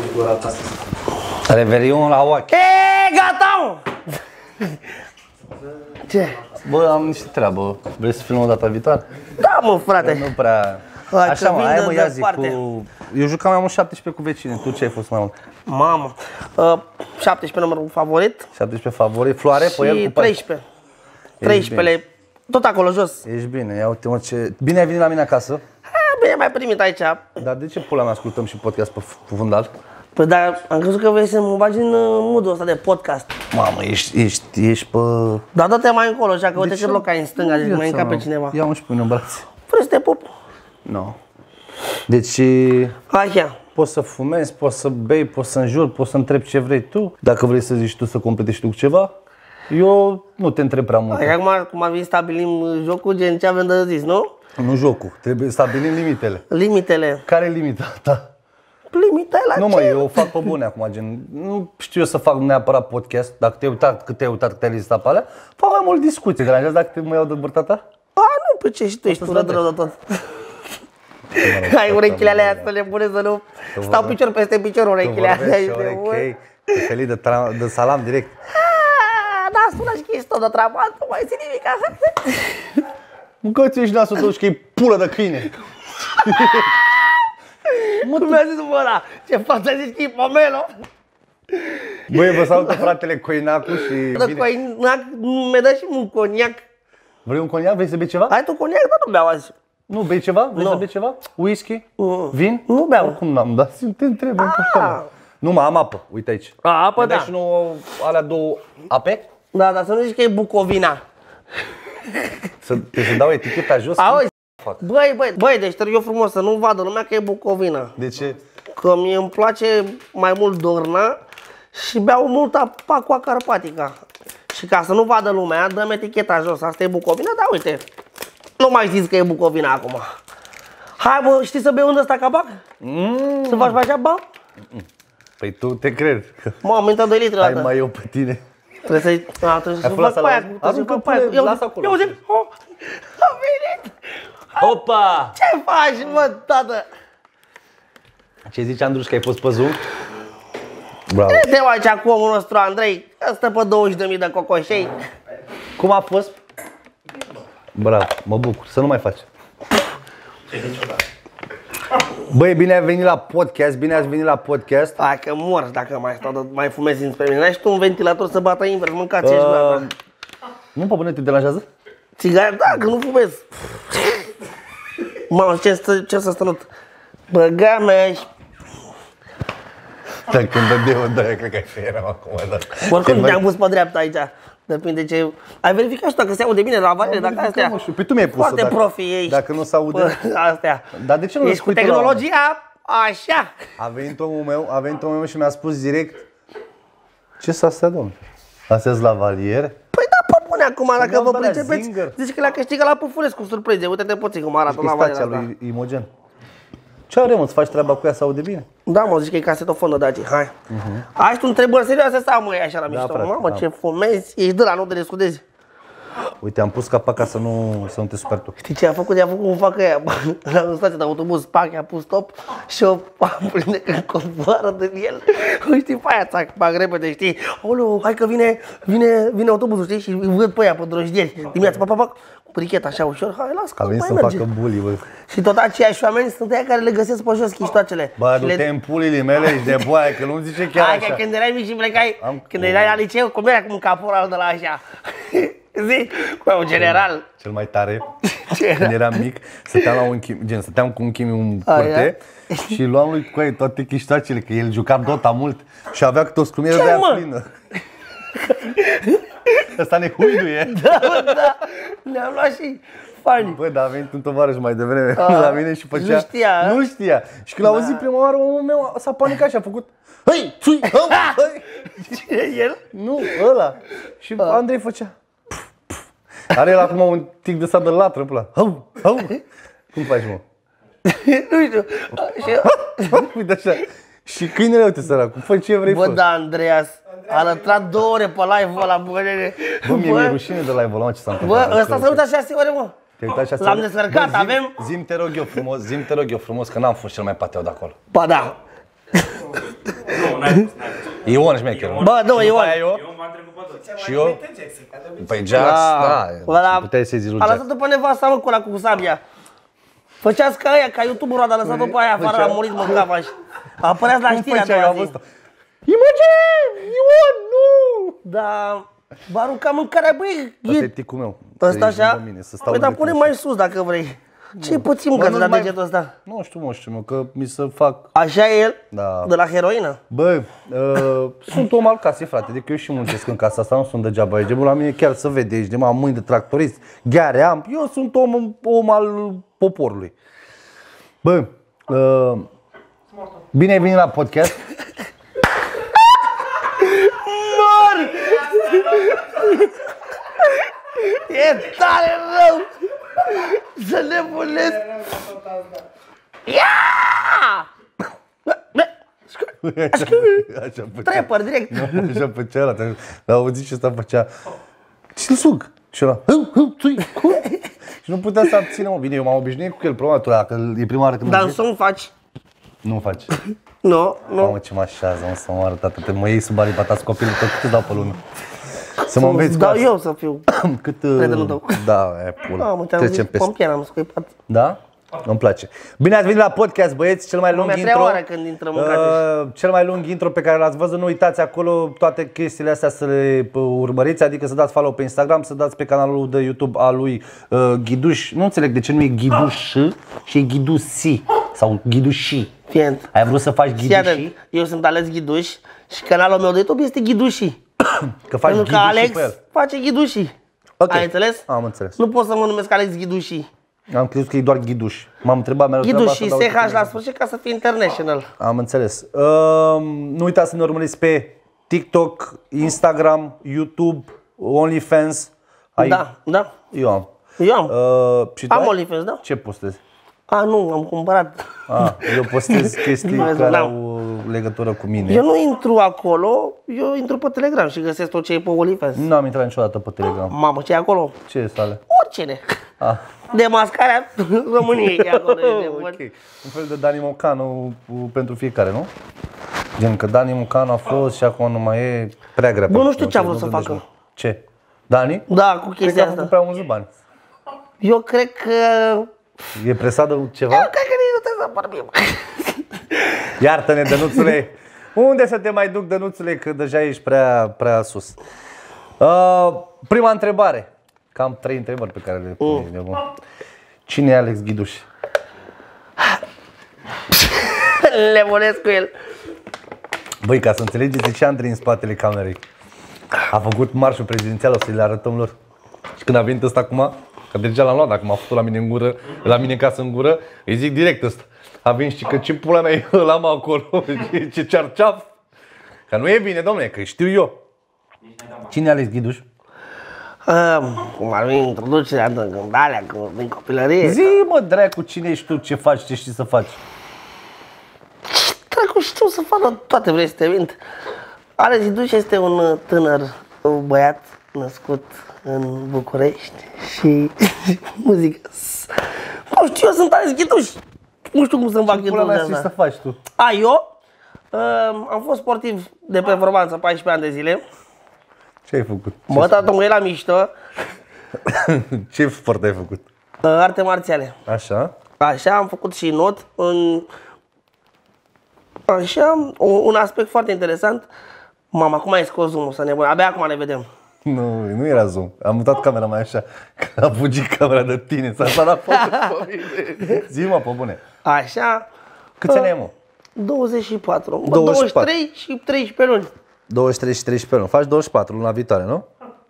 gura ta. Revelion la ochi. Gata! Ce? Bă, am niște treabă. Vrei să filmăm data viitoare? Da, mă, frate. Nu prea... Hai, Așa, mă, hai mă, ia zic departe. cu... Eu jucam mai mult 17 cu vecini. Tu ce ai fost mai mult? Mamă. 17 numărul favorit. 17 favorit. Floare pe el Și cu 13. 13-le, tot acolo jos. Ești bine, ia uite mă ce... Bine ai venit la mine acasă. Bine, mai primit aici. Dar de ce pula mea ascultăm și podcast pe fundal? Păi dar am crezut că vrei să mă bagi în mood-ul ăsta de podcast. Mamă, ești pe... Dar dă-te mai încolo, așa că uite ce bloc ai în stânga, deci mai încape cineva. Ia-mă și pune în brațe. Vrei să te pup? Nu. Deci... Hai, ia. Poți să fumezi, poți să bei, poți să înjuri, poți să întrebi ce vrei tu. Dacă vrei să zici tu să completezi tu cu ceva, eu nu te întreb prea mult. Hai, acum, cum ar fi stabilim jocul, gen ce avem de zis, nu? Nu jocul, trebuie să stabilim limitele. Limitele. Care e limita ta? Limitele la Nu ce? mă, eu fac pe bune acum, gen, nu știu eu să fac neapărat podcast, dacă te-ai uitat, cât te-ai listat pe alea, fac mai mult discuții, deranjează dacă te mă iau de bărta ta? A, nu, pe ce, și tu ești urât rău de tot. Hai, urechile alea să le pune să nu stau picior peste picior, urechile alea. Felii de salam direct. Da, spune și că ești tot de trapat, nu mai ții nimic. Mâncă-ți ești nasul tău și că e pulă de câine. Cum mi-a zis bă ăla? Ce față zici că e pomelo? Băi, vă salută fratele Coinacu și Dă bine. coinac, mi-a dat și un coniac. Vrei un coniac? Vrei să bei ceva? Ai tu coniac, dar nu beau azi. Nu, bei ceva? Vrei Nu. să bei ceva? Whisky? Vin? Nu beau. Oricum n-am, dar te întreb. Nu, mă, am apă. Uite aici. Apă, Mi-ai dat da. și nouă, alea două ape? Da, dar să nu zici că e Bucovina. Să dau eticheta jos? Auzi? Fac. Băi, deci trebuie eu frumos să nu vadă lumea că e Bucovina. De ce? Că mie îmi place mai mult Dorna și beau mult Aqua Carpatica. Și ca să nu vadă lumea, dăm eticheta jos. Asta e Bucovina, dar uite, nu mai știți că e Bucovina acum. Hai bă, știi să bei unde ăsta capac? Să faci așa, bă? Păi tu te cred. Mă, mintă 2 litri la Hai dată. mai eu pe tine. Trebuie să-i făcut fac pe aia. asta la- Aruncă pune, lasă acolo. Ia uite, a venit. Opa! Ce faci, mă, tată? Ce zici, Andruș, că ai fost pe Zoom? Bravo. Te aici cu omul nostru, Andrei, stă pe 20.000 de cocoșei. Cum a fost? Bravo, mă bucur. Să nu mai faci. Băi, bine ai venit la podcast, bine ați venit la podcast. Hai că mor dacă mai stau, mai fumezi înspre mine. N-ai și tu un ventilator să bată invers, mâncați ești bă. Nu pe bune te deranjează? Țigare, da, că nu fumez. Mamă, ce să stănut? Băga mea și... Dacă îmi dădea o dăia, cred că așa eram acum, da. Oricum te-am pus pe dreapta aici. Depinde ce... Ai verificat și dacă se aude bine la avare, dacă astea... Păi tu mi-ai pus-o, Foarte dacă- profi ești. dacă nu se aude. Bă, astea. Dar de ce nu Ești cu spui tu la tehnologia așa. A venit omul meu și mi-a spus direct: ce s-a astea, domnule? Astea-s lavaliere? Păi da, pe bune acum, dacă mi-au vă dat alea pricepeți, Zinger. zici că l-a câștigat la Pufulescu, surprize. Uite-te puțin cum arată la E valiera stația asta. lui Imogen. Ce are, mă, să faci treaba cu ea, să aude bine? Da, mă, zici că e casetofonă, Daci, hai. Ai tu întrebări serioase sau mă, e așa la mișto? frate, Mamă, da. ce fumezi, ești de la, nu te descudezi. Uite, am pus capac ca să nu te super tu. Știi ce a făcut? I-a făcut cum fac ăia, la stație de autobuz, pac, i-a pus stop și o prinde când coboară din el. Știi, pe aia, țac, pac, repede, știi? Aoleu, hai că vine autobuzul, știi? Și îi văd pe aia, pe drojdieri, dimineața, pac, cu bricheta așa ușor, hai, las că A venit mai să merge. facă bully, bă. Și tot aceiași oameni sunt aia care le găsesc pe jos chiștoacele. Bă, Și du-te în pulile mele, ești de boaie, că nu zice chiar Hai așa. că când erai mic și plecai, Am- când erai la liceu, cum era cu un caporal de la așa? Zi, cu un general. Cel mai tare, Ce era? când eram mic, stăteam cu un chimi în curte și luam lui cu ei toate chiștoacele, că el juca Dota mult și avea câte o scrumieră Ce, de aia mă? plină. Ăsta ne huiduie. Da, da, ne-am luat și fani. Bă, dar a venit un tovarăș mai devreme la mine și făcea... Nu știa, Nu știa. Și când a auzit prima oară, omul meu s-a panicat și a făcut: hăi, fui, hău, hăi. Cine e el? Nu, ăla. Și Andrei făcea: pf, pf. Are el acum un tic de stat de latră, pula. Hău, hău. Cum faci, mă? Nu știu. Și Uite așa. Și câinele, uite, săracul, fă ce vrei, bă, fă. da, Andreas, a lătrat 2 ore pe live-ul ăla, bă, nene. Bă, mie e rușine de live-ul ăla, ce s-a întâmplat. Bă, ăsta s-a uitat 6 ore, mă. Te-ai uitat 6 L-am ore? descărcat, Bă, avem... Zi-mi te rog eu frumos, că n-am fost cel mai pateu de acolo. Ba da. Ion șmecher. Bă, nu, Ion. Eu m-am trecut pe toți. și eu. Păi Jax, da. Puteai să-i zici lui A Jax. lăsat-o pe nevasta, mă, cu ăla cu sabia. Făceați ca aia, ca youtuberul ăla, a lăsat-o pe aia afară, a murit, mă, cavaș. Apăreați la știri a doua zi. Imogen! Ion, nu! Da, v-a aruncat mâncarea, băi, Asta e ticul meu. ăsta așa? Păi, dar pune mai sus. sus dacă vrei. Ce puțin mâncați la degetul ăsta? Nu știu, mă, că mi se fac... Așa e el? Da. De la heroină? Bă, sunt om al casei, frate, adică eu și muncesc în casa asta, nu sunt degeaba aici. La mine chiar se vede aici, de am mâini de tractorist, gheare am, eu sunt om al poporului. Bă, bine ai venit la podcast. Mor! E tare rău! Să nebunesc! Ia! Așa făcea. Trepăr direct! Așa făcea ăla, l-a auzit și ăsta făcea. Și-l sug. Și ăla, și nu putea să abține, mă. Bine, eu m-am obișnuit cu el, problema că e prima oară când Dar să-mi faci? nu faci. Nu, nu. Mamă, ce mă așează, mă, să mă arăt atât. Mă iei sub aripatați copilul, tot cât dau pe lună. Să mă înveți cu Dau asta. eu să fiu. Cât... prietenul tău. Da, e pula. Mamă, te-am zis pompier, am scuipat. Da? Îmi place. Bine ați venit la podcast, băieți, cel mai lung Lumea intro. 3 ore când intrăm în cadre. Cel mai lung intro pe care l-ați văzut, nu uitați acolo toate chestiile astea să le urmăriți, adică să dați follow pe Instagram, să dați pe canalul de YouTube al lui Ghiduș. Nu înțeleg de ce nu e Ghiduș și e Ghidusi sau Ghiduși. Fient. Ai vrut să faci Ghiduși? Eu sunt Alex Ghiduș și canalul meu de YouTube este Ghiduși. Că faci Pentru că Ghiduși Alex pe el. face Ghiduși. Ok. Ai înțeles? Am înțeles. Nu pot să mă numesc Alex Ghiduși. Am crezut că e doar Ghiduș. M-am întrebat mereu. Ghiduși și SH la sfârșit ca să fie international. Am înțeles. Nu uitați să ne urmăriți pe TikTok, Instagram, YouTube, OnlyFans. Da, da. Eu am. Eu am. Și tu Am ai? OnlyFans, da? Ce postezi? Nu, am cumpărat. Eu postez chestii Nu, care n-am. au legătură cu mine. Eu nu intru acolo, eu intru pe Telegram și găsesc tot ce e pe OnlyFans. Nu am intrat niciodată pe Telegram. Mamă, ce e acolo? Ce e sale? Oricine. Demascarea României e acolo. E Ok. Un fel de Dani Mocanu pentru fiecare, nu? Gen că Dani Mocanu a fost și acum nu mai e prea grea. Bă, pentru nu știu tine, ce a nu vrut să gândești facă. mult. Ce? Dani? Da, cu Cred că chestia a făcut asta. prea mulți bani. Eu cred că... E presat de ceva? Eu cred că nici nu trebuie să vorbim. Iartă-ne, Dănuțule! Unde să te mai duc, Dănuțule, că deja ești prea sus? Prima întrebare. Cam 3 întrebări pe care le pune. Cine e Alex Ghiduș? Le volesc cu el. Băi, ca să înțelegeți de ce Andrei în spatele camerei a făcut marșul prezidențial, o să le arătăm lor. Și când a venit ăsta acum, că deja l-am luat, dacă m-a făcut la mine în gură, la mine în casă în gură, îi zic direct ăsta. A venit și că ce pula mea îl am acolo, ce cearceaf. Că nu e bine, domne, că știu eu. Cine e Alex Ghiduș? Cum ar fi introducerea în alea, din copilărie. Zi, mă, dracu, cine ești tu, ce faci, ce știi să faci? Dracu, știu să facă toate, vrei să te mint. Alex Ghiduș este un tânăr băiat născut în București și muzică. Nu știu, eu sunt Alex Ghiduș. Nu știu cum să-mi fac Pula mea știi să introducerea asta. faci tu. Eu am fost sportiv de performanță 14 ani de zile. Ce ai făcut? Bă, tată, mă, e la mișto. Ce sport ai făcut? Arte marțiale. Așa? Așa, am făcut și not. Așa, un aspect foarte interesant. Mama, acum ai scos zoom-ul să nebun. Abia acum ne vedem. Nu era zoom. Am mutat camera mai așa. Că a fugit camera de tine. S-a salat foc pe mine. Zi-mă, pe bune. Așa. Câți ani ai, mă? 24. Bă, 24. 23 și 13 luni. 23 și 13 luni. Faci 24 luna viitoare, nu?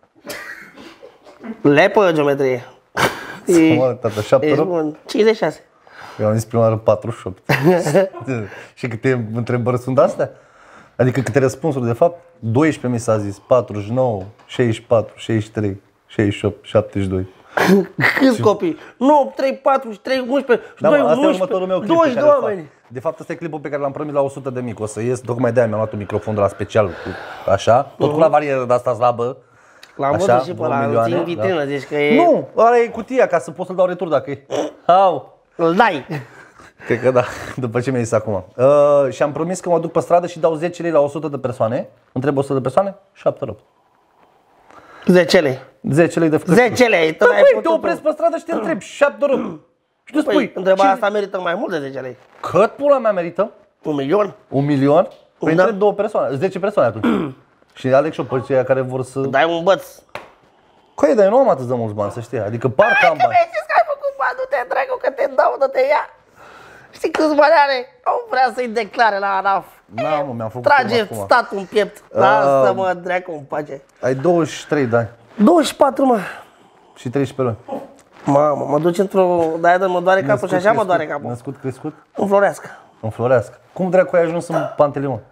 Lepă geometrie. Mă, tata, 7 rog? bun. 56. Eu am zis prima oară 48. Și câte întrebări sunt astea? Adică câte răspunsuri, de fapt? 12 mi s-a zis, 49, 64, 63, 68, 72. Câți copii? 9, 3, 4, 3, 11, Da, 2, mă, asta 11, e următorul meu clip pe 20 de care îl fac. oameni. De fapt, ăsta e clipul pe care l-am promis la 100 de mic. O să ies, tocmai de-aia mi-am luat un microfon de la special, cu, așa, tot cu la varieră de asta slabă. L-am Așa, văzut și pe ăla, îl ții în vitrină, da. zici că e... Nu, ăla e cutia, ca să pot să-l dau retur dacă e. Au! Îl dai. Cred că da, după ce mi-ai zis acum. Și am promis că mă duc pe stradă și dau 10 lei la 100 de persoane. Întreb 100 de persoane, 7 lei. 10 lei. 10 lei de făcut. 10 lei. Da, băi, te opresc pe stradă și te întrebi, 7 lei. Și tu spui, Păi, întrebarea asta merită mai mult de 10 lei. cât pula mea merită? 1 milion? 1 milion? Păi Da. întreb 2 persoane, 10 persoane atunci. Și aleg și-o pe cei care vor să... Dai un băț. Coie, dar eu nu am atât de mulți bani, să știi. Adică parcă am Că bani. mi-ai zis că ai făcut bani, du-te, dracu, că te dau, de te ia. Știi câți bani are? Nu vrea să-i declare la ANAF. N-am, mă, mi-am făcut Trage acum. statul în piept. Lasă, mă, dracu, în pace. Ai 23 de ani 24, mă. și 13 luni. Mamă, mă duci într-o... Da, mă doare capul și așa mă doare capul. Născut, crescut? În Florească. În Florească. Cum dracu ai ajuns în Panteleon?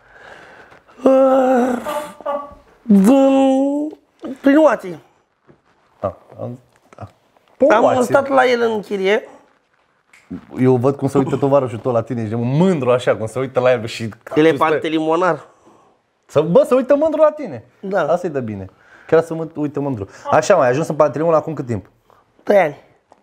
Prin Oații. Da. Am stat la el în chirie. Eu văd cum se uită tovarășul tău la tine, ești mândru așa, cum se uită la el și... El e pantelimonar. Bă, se uită mândru la tine. Da. Asta-i de bine. Chiar să mă uită mândru. Așa, mai ai ajuns în Panteleon acum cât timp? 3 ani.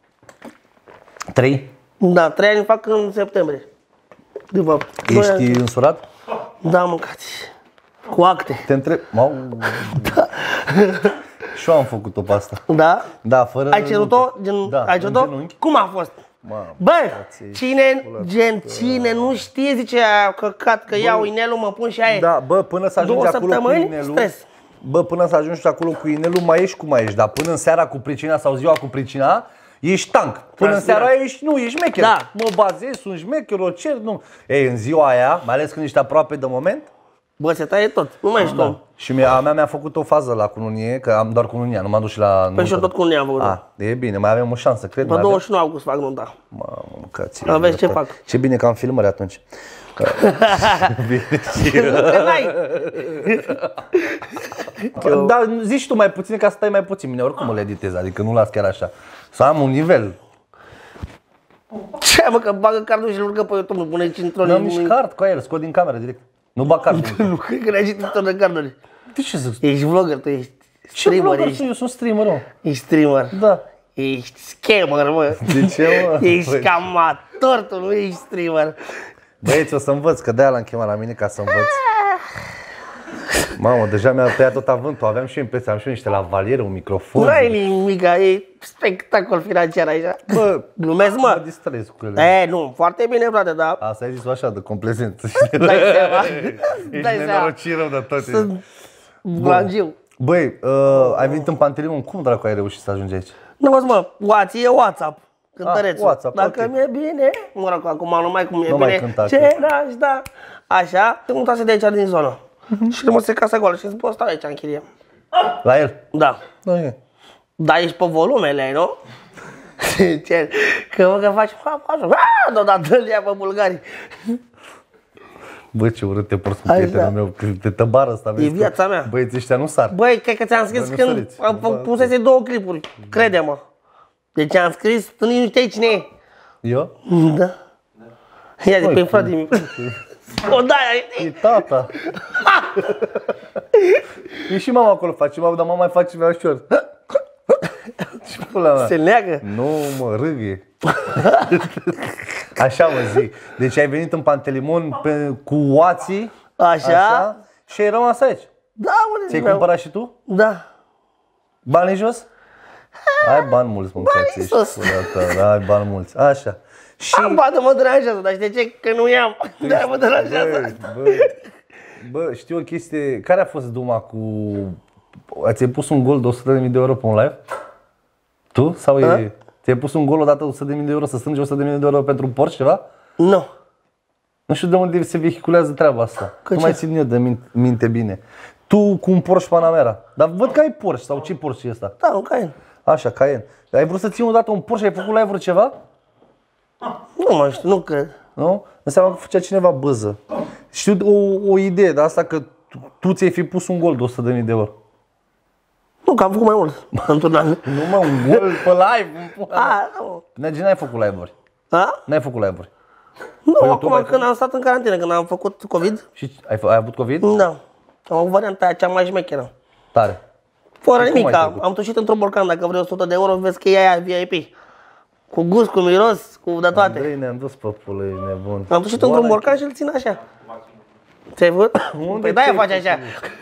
3? Da, 3 ani fac în septembrie. De fapt. 2 ani. Ești însurat? Da, mâncați. Cu acte. Te întreb... Da. Și eu am făcut-o pe asta. Da? Da, fără... Ai cerut-o? Da, Ai în cerut-o? genunchi. Cum a fost? Mamă, Bă, frate, cine nu știe, zice aia căcat, că iau inelul, mă pun și aia. Da, bă, până să ajungi 2 acolo cu săptămâni, inelul... stres. Bă, până să ajungi acolo cu inelul, mai ești cum mai ești, dar până în seara cu pricina sau ziua cu pricina, ești tank. Până în seara aia ești, nu, ești șmecher. Da. Mă bazezi, sunt șmecher, o cer, nu. Ei, în ziua aia, mai ales când ești aproape de moment, Bă, se taie tot, nu mai ești om. și a mea mi-a făcut o fază la cununie, că am doar cununia, nu m-am dus și la... Păi și eu tot cu unii am făcut. E bine, mai avem o șansă, cred. Pe 29 august fac nunta. Mamă, mâncați. Aveți ce fac. Ce bine că am filmări atunci. Bine, Că n-ai. dar zici tu mai puțin ca să stai mai puțin. Mine oricum îl editez, adică nu las chiar așa. Să am un nivel. Ce, mă, că bagă cardul și îl urcă pe YouTube, nu pune cintroni. Nu am nici card cu el, scot din cameră direct. Nu bag card. Nu, cred că ne-ai citit tot de carduri. De ce să... Ești vlogger, tu ești Ce streamer, vlogger ești, sunt? Eu sunt streamer, mă. ești streamer. Da. Ești scammer, mă. De ce, mă? Ești Băi. cam amator, tu nu ești streamer. Băieți, o să învăț, că de-aia l-am chemat la mine ca să învăț. Mamă, deja mi-a tăiat tot avântul. Aveam și eu impresia, am și eu niște lavaliere, un microfon. Nu ai nimic, e spectacol financiar aici. Bă, Glumesc, mă mă. distrez cu ele. E, nu, foarte bine, frate, da. Asta ai zis așa, de complezent. Dai seama. Ești Dai seama. nenorocit rău de tot. Sunt blangiu. Băi, ai venit în Panteleon, cum dracu ai reușit să ajungi aici? Nu vă mă, Oații e WhatsApp. Cântărețul. WhatsApp, Dacă ok. mi-e bine, mă rog, acum numai cum e Nu mai bine, cânta, ce n-aș da. Așa, te mutase de aici din zonă. Și rămăse casa goală și zic, bă, stau aici în chirie. La el? Da. Da, e. Da, ești pe volumele, nu? Ce? Că faci, așa, deodată îl ia pe bulgari. Bă, ce urât te porți cu Așa. prietenul meu, că te tăbară ăsta. vezi că viața mea. Băieții ăștia nu sar. Băi, cred că ți-am scris Bă, nu când săriți. am Bă, pusese 2 clipuri, crede-mă. Deci am scris, tu nici nu știi cine e. Eu? Da. Ia zi, Băi, pe frate mi o da, E tata. E și mama acolo face, dar mama mai face mai ușor. Ce pula mea? se leagă. Nu, mă, râghe. Așa mă zic. Deci ai venit în Pantelimon cu oații. Așa. Și ai rămas aici. Da, mă, Ți-ai cumpărat și tu? Da. Bani jos? Ai bani mulți, mâncați ești. sus. Pula ta, ai bani mulți. Așa. Și... Am bani, mă deranjează, dar știi ce? Că nu i-am. Dar mă deranjează. Bă, știu o chestie. Care a fost duma cu... Ți-ai pus un gol de 100.000 de euro pe un live? Tu? Sau e... Ți-ai pus un gol odată 100.000 de euro, să strângi 100.000 de euro pentru un Porsche ceva? Nu. Nu știu de unde se vehiculează treaba asta. Nu mai țin eu de minte bine. Tu cu un Porsche Panamera. Dar văd că ai Porsche sau ce Porsche e ăsta? Da, un Cayenne. Așa, Cayenne. Ai vrut să ții odată un Porsche, ai făcut live-uri ceva? Nu mai știu, nu cred. Nu? Înseamnă că făcea cineva băză. Știu o idee de asta că tu ți-ai fi pus un gol de 100.000 de euro. Nu, că am făcut mai mult într-un an. Nu mă, un gol pe live. Nu. N-ai făcut live-uri. A? N-ai făcut live-uri. Nu, Păi, acum YouTube ai când am stat în carantină, când am făcut COVID, Și ai avut COVID? da. Am avut varianta aia cea mai șmecheră. Tare. Fără Și cum nimic, ai trecut? am tușit într-un borcan, dacă vrei 100 de euro, vezi că e aia VIP. Cu gust, cu miros, cu de toate. Andrei, ne-am dus pe pulă, ești nebun. Am dus și tu într-un borcan și îl țin așa. Ți-ai văzut? Păi de-aia faci așa.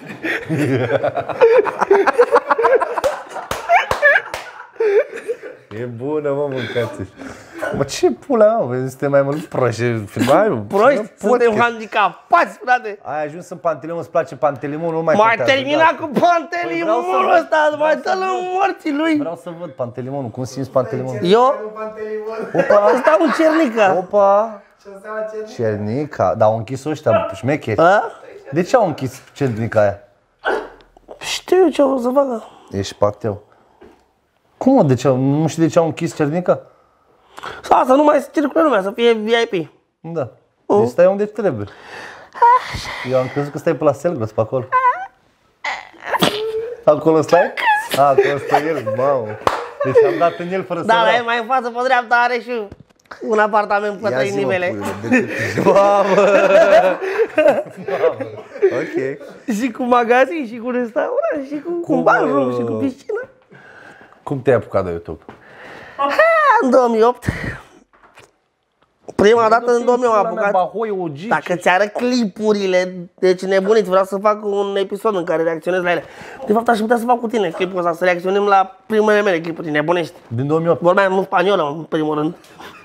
E bună, mă, mâncați. Mă, ce pula, mă, vezi, suntem mai mult proști. Proști? Suntem handicapați, frate. Ai ajuns în Pantelimon, îți place Pantelimon, nu mai M-ai contează, terminat da. cu Pantelimonul ăsta, mai dă la morții lui. Vreau să văd Pantelimonul, cum simți Pantelimonul? Eu? Opa, ăsta un cernică. Opa! Cernica, dar au închis ăștia șmecheri. A? De ce au închis cernica aia? Știu eu ce o să facă. Ești pateu. Cum, mă, de ce, nu știi de ce au închis cernica? Sau să nu mai circule lumea, să fie VIP. Da. Deci stai unde trebuie. Eu am crezut că stai pe la Selgros, pe acolo. Acolo stai? Acolo stai el, mamă. Deci am dat în el fără să Da, vreau. mai în față, pe dreapta, are și un apartament pe 3 nivele. Mamă! Ok. Și cu magazin, și cu restaurant, și cu barul, și cu piscină. Cum te-ai apucat de YouTube? În 2008. Prima dată în 2008 am apucat. Bahoi, Ogi. Dacă ți arăt clipurile, deci nebuniți, vreau să fac un episod în care reacționez la ele. De fapt, aș putea să fac cu tine clipul ăsta, să reacționăm la primele mele clipuri, nebunești. Din 2008. Vorbeam în spaniolă, în primul rând.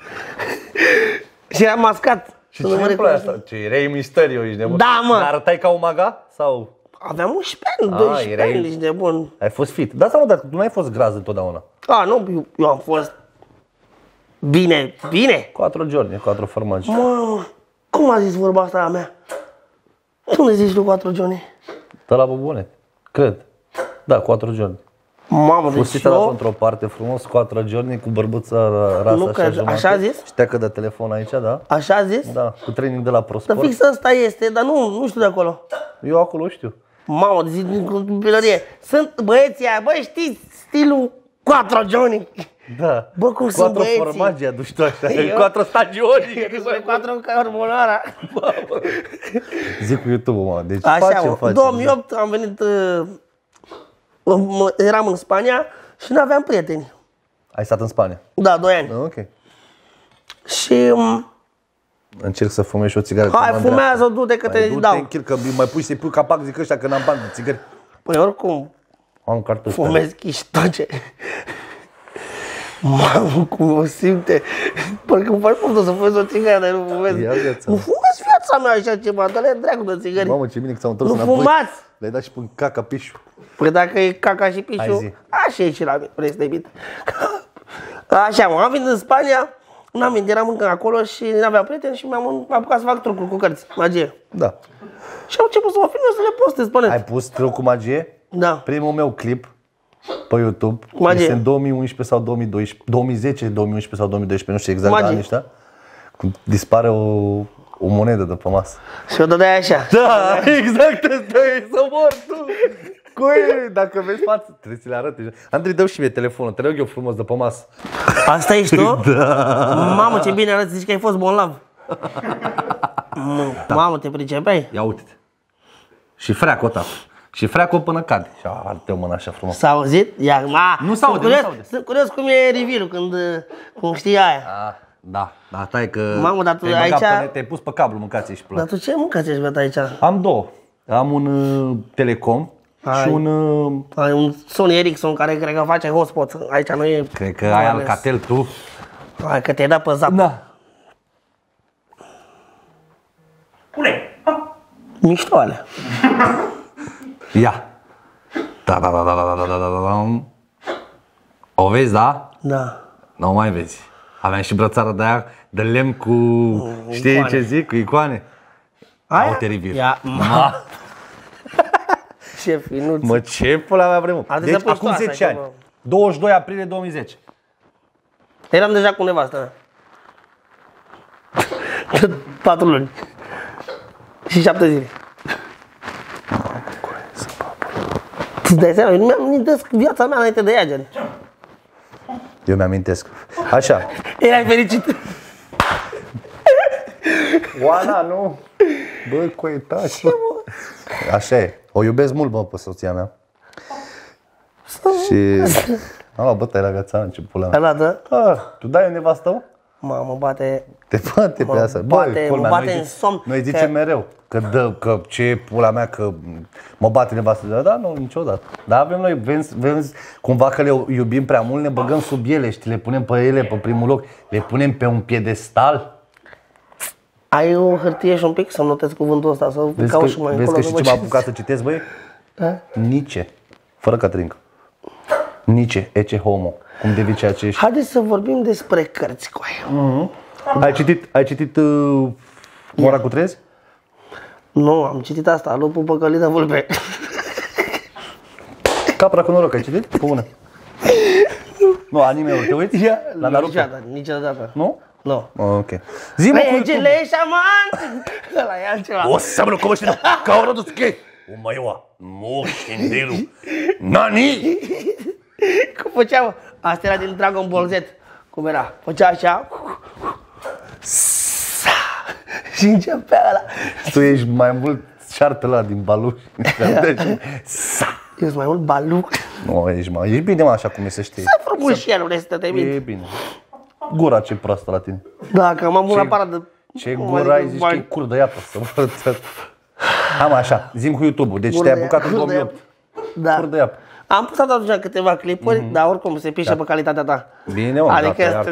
Și eram mascat. Și ce întâmplă asta? Ce erai misteriu, ești nebun? Da, mă. Dar arătai ca un maga? Sau? Aveam 11 ani, 12 erai- ani, ești nebun. Ai fost fit. Da, seama, dar tu nu ai fost gras întotdeauna. Nu, eu am fost bine. 4 giorni, 4 formagi. Mă, cum a zis vorba asta a mea? Tu ne zici tu 4 giorni? Dă la bobone. Cred. Da, 4 giorni. Mamă, deci Pustit la eu... într-o parte frumos, 4 giorni cu bărbuța rasă Nu așa cred, jumătate. așa a zis? Și teacă de telefon aici, da? Așa a zis? Da, cu training de la Dar ProSport. fix ăsta este, dar nu știu de acolo. Eu acolo știu. Mamă, zic din copilărie. Sunt băieții aia, băi, știți stilul 4 giorni? Da. Bă, cum sunt 4 băieții? formagi aduci tu așa. Eu? 4 stagioni. Sunt 4 carbonara. Zic cu YouTube, mă. Deci Așa, facem, mă. facem. În 2008 am venit, eram în Spania și nu aveam prieteni. Ai stat în Spania? Da, 2 ani. Ok. Și Încerc să fumez și o țigară. hai, cu Andreea. fumează, du-te că te Du-te, dau. închir, că mai pui să-i pui capac, zic ăștia că n-am bani de țigări. Păi oricum, Am cartuș. fumez chiștoce. Mamă, cum o simte. Parcă îmi faci poftă să fumez o țigară, dar nu fumez. Ia viața. Nu fumez viața mea așa ceva, dă-le dracu de țigări. Mamă, ce bine că ți-au întors Nu înapoi. fumați! Le-ai dat și pe caca pișu. Păi dacă e caca și Hai pișu, zi. așa e și la mine, vrei să te invit. Așa, mă, am venit în Spania, n-am venit, eram încă acolo și n-aveam prieteni și m-am apucat să fac trucuri cu cărți, magie. Da. Și am început să mă filmez, să le postez pe net. Ai pus truc cu magie? Da. Primul meu clip pe YouTube Magie. este în 2011 sau 2012, 2010, 2011 sau 2012, nu știu exact Magie. anii ăștia. Cum dispare o monedă de pe masă. Și o dădeai așa. Da, exact, ăsta e, să mor tu. Coi, dacă vezi față, trebuie să le arăt. Andrei, dă și mie telefonul, te rog eu frumos de pe masă. Asta ești tu? Da. Mamă, ce bine arăți, zici că ai fost bolnav. Mamă, te pricepeai? Ia uite-te. Și freacul ăsta. Și freacul până cade. Și arată mâna așa frumos. S-a auzit? Ia, Nu s-aude, nu s-aude. Sunt curios cum e reveal-ul când știi aia. Da, da, stai că Mamă, dar tu te-ai băgat aici- te-ai pus pe cablu, mâncați și Dar tu ce mâncați ești aici? Am două. Am un Telecom și un... Ai un Sony Ericsson care cred că face hotspot. Aici nu e... Cred că ai Alcatel tu. Hai că te-ai dat pe zap. Da. Mișto alea. Ia. Da, da, da, da, da, da, da, da, da. O vezi, da? Da. Nu o mai vezi. Aveam și brățară de aia de lemn cu... Știi icoane. ce zic? Cu icoane. Aia? Au-te revir. Ia. Ce finuț. Mă, ce pula mea vrem? Ar trebui Deci, să pui acum tu asta, 10 ani. că, 22 aprilie 2010. Eram deja cu nevastă mea. 4 luni. Și 7 zile. Tu dai seama, eu nu mi-am amintesc viața mea înainte de ea, gen. Eu mi-amintesc. Așa. Erai fericit. Oana, nu. Bă, coetași. Așa e. O iubesc mult, bă, pe soția mea. Și Am luat bătaie la găța, ce pula Ai mea. luat, da? Ah, tu dai o nevastă, mă? Mă bate... Te bate pe asta. mă bate în somn. Noi zicem mereu că ce pula mea, că mă bate nevastă. Da, nu, niciodată. Dar avem noi, vezi cumva că le iubim prea mult, ne băgăm sub ele, știi, le punem pe ele pe primul loc, le punem pe un piedestal. Ai o hârtie și un pic să notez cuvântul ăsta, să caut și mai Vezi încolo. că și ce m-a apucat să citesc, băi? Nice. Fără Catrinca. Nice, ecce homo. Cum devii ceea ce ești. Haideți să vorbim despre cărți cu aia. Ai citit Mora cu trezi? Nu, am citit asta, Lupul păcălit de vulpe. Capra cu noroc, ai citit? Cu una. Nu, anime-uri, te uiți? La Naruto? Niciodată. Nu? Nu. Ok. Zi-mă cu YouTube. Regele șaman! Ăla e altceva. O să mă cum știu, ca o rotă scrie. Umaiwa, mo shinderu. Nani? Cum făceam? Asta era din Dragon Ball Z. Cum era? Făcea așa. Și începea ăla. Tu ești mai mult șarpele ăla din Balu. Eu sunt mai mult Balu. Nu, ești bine, mă, așa cum e, să știi. Să frumos și el, unde să te mint. E bine. Gura ce proastă la tine. Da, că am un aparat de... Ce gura ai, zici că e cur de iapă să mă. Am așa, zi cu YouTube-ul, deci te-ai apucat în 2008. Da. Cur de iapă. Am pus atunci câteva clipuri, dar oricum se pișe pe calitatea ta. Bine, mă, adică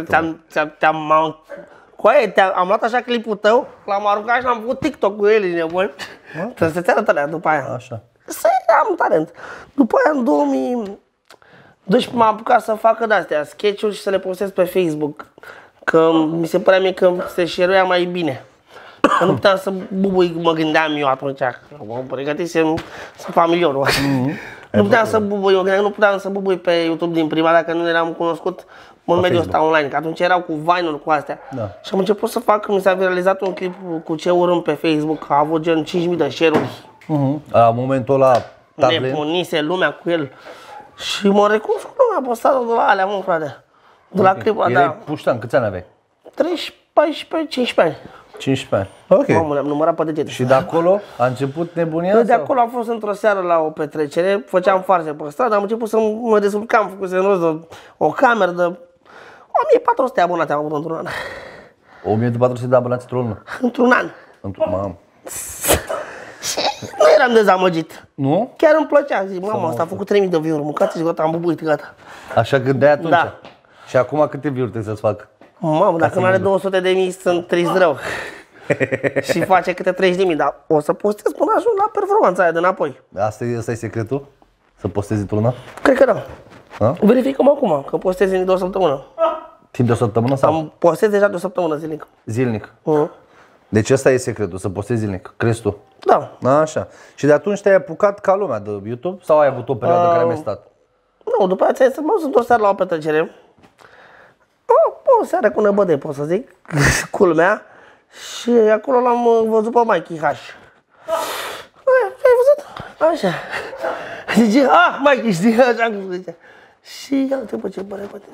am luat așa clipul tău, l-am aruncat și am făcut TikTok cu el, nebun. Trebuie să-ți arăt alea după aia. Așa. Să am talent. După aia, în 2012 m-am apucat să fac de-astea, sketch-uri și să le postez pe Facebook. Că mi se părea mie că se share-uia mai bine. Că nu puteam să bubui, mă gândeam eu atunci, că mă pregătisem, sunt familior. Nu puteam să bubui, nu puteam să bubui pe YouTube din prima, dacă nu eram cunoscut în mediul ăsta online, că atunci erau cu Vine-uri, cu astea. Da. Și am început să fac, mi s-a viralizat un clip cu ce urâm pe Facebook, a avut gen 5.000 de share-uri. La momentul ăla, Nebunise lumea cu el. Și mă recunosc, nu am postat de la alea, mă, frate. De la clipul ăla, erai da. puștan, câți ani aveai? 13, 14, 15 ani. 15 ani. Ok. Mamă, le-am numărat pe degete. Și de acolo a început nebunia? De acolo am fost într-o seară la o petrecere, făceam farse pe stradă, am început să mă descurcam, făcusem rost de o cameră de 1400 abonate am avut într-un an. 1400 de abonați într-un an. Într-un an. Mamă. Și nu eram dezamăgit. Nu? Chiar îmi plăcea, zic, mamă, asta a făcut 3000 de view-uri, mâncați și gata, am bubuit, gata. Așa că de atunci. Da. Și acum câte view-uri trebuie să-ți fac? Mamă, dacă nu are 200.000 sunt trist rău. Și face câte 30.000, dar o să postez până ajung la performanța aia de înapoi. Asta e secretul? Să postezi într-una? Cred că da. A? Verificăm acum, că postez zilnic de o săptămână. Timp de o săptămână sau? Am postez deja de o săptămână zilnic. Zilnic. Deci ăsta e secretul, să postezi zilnic, crezi tu? Da. Așa. Și de atunci te-ai apucat ca lumea de YouTube sau ai avut o perioadă în care ai stat? Nu, după aceea m-am dus o seară la o petrecere. O seară cu năbădei, pot să zic, culmea. Și acolo l-am văzut pe Mikey H. Ai văzut? Așa. Zice, Mikey, știi, așa cum zice. Și ia uite, bă, ce băre, bă,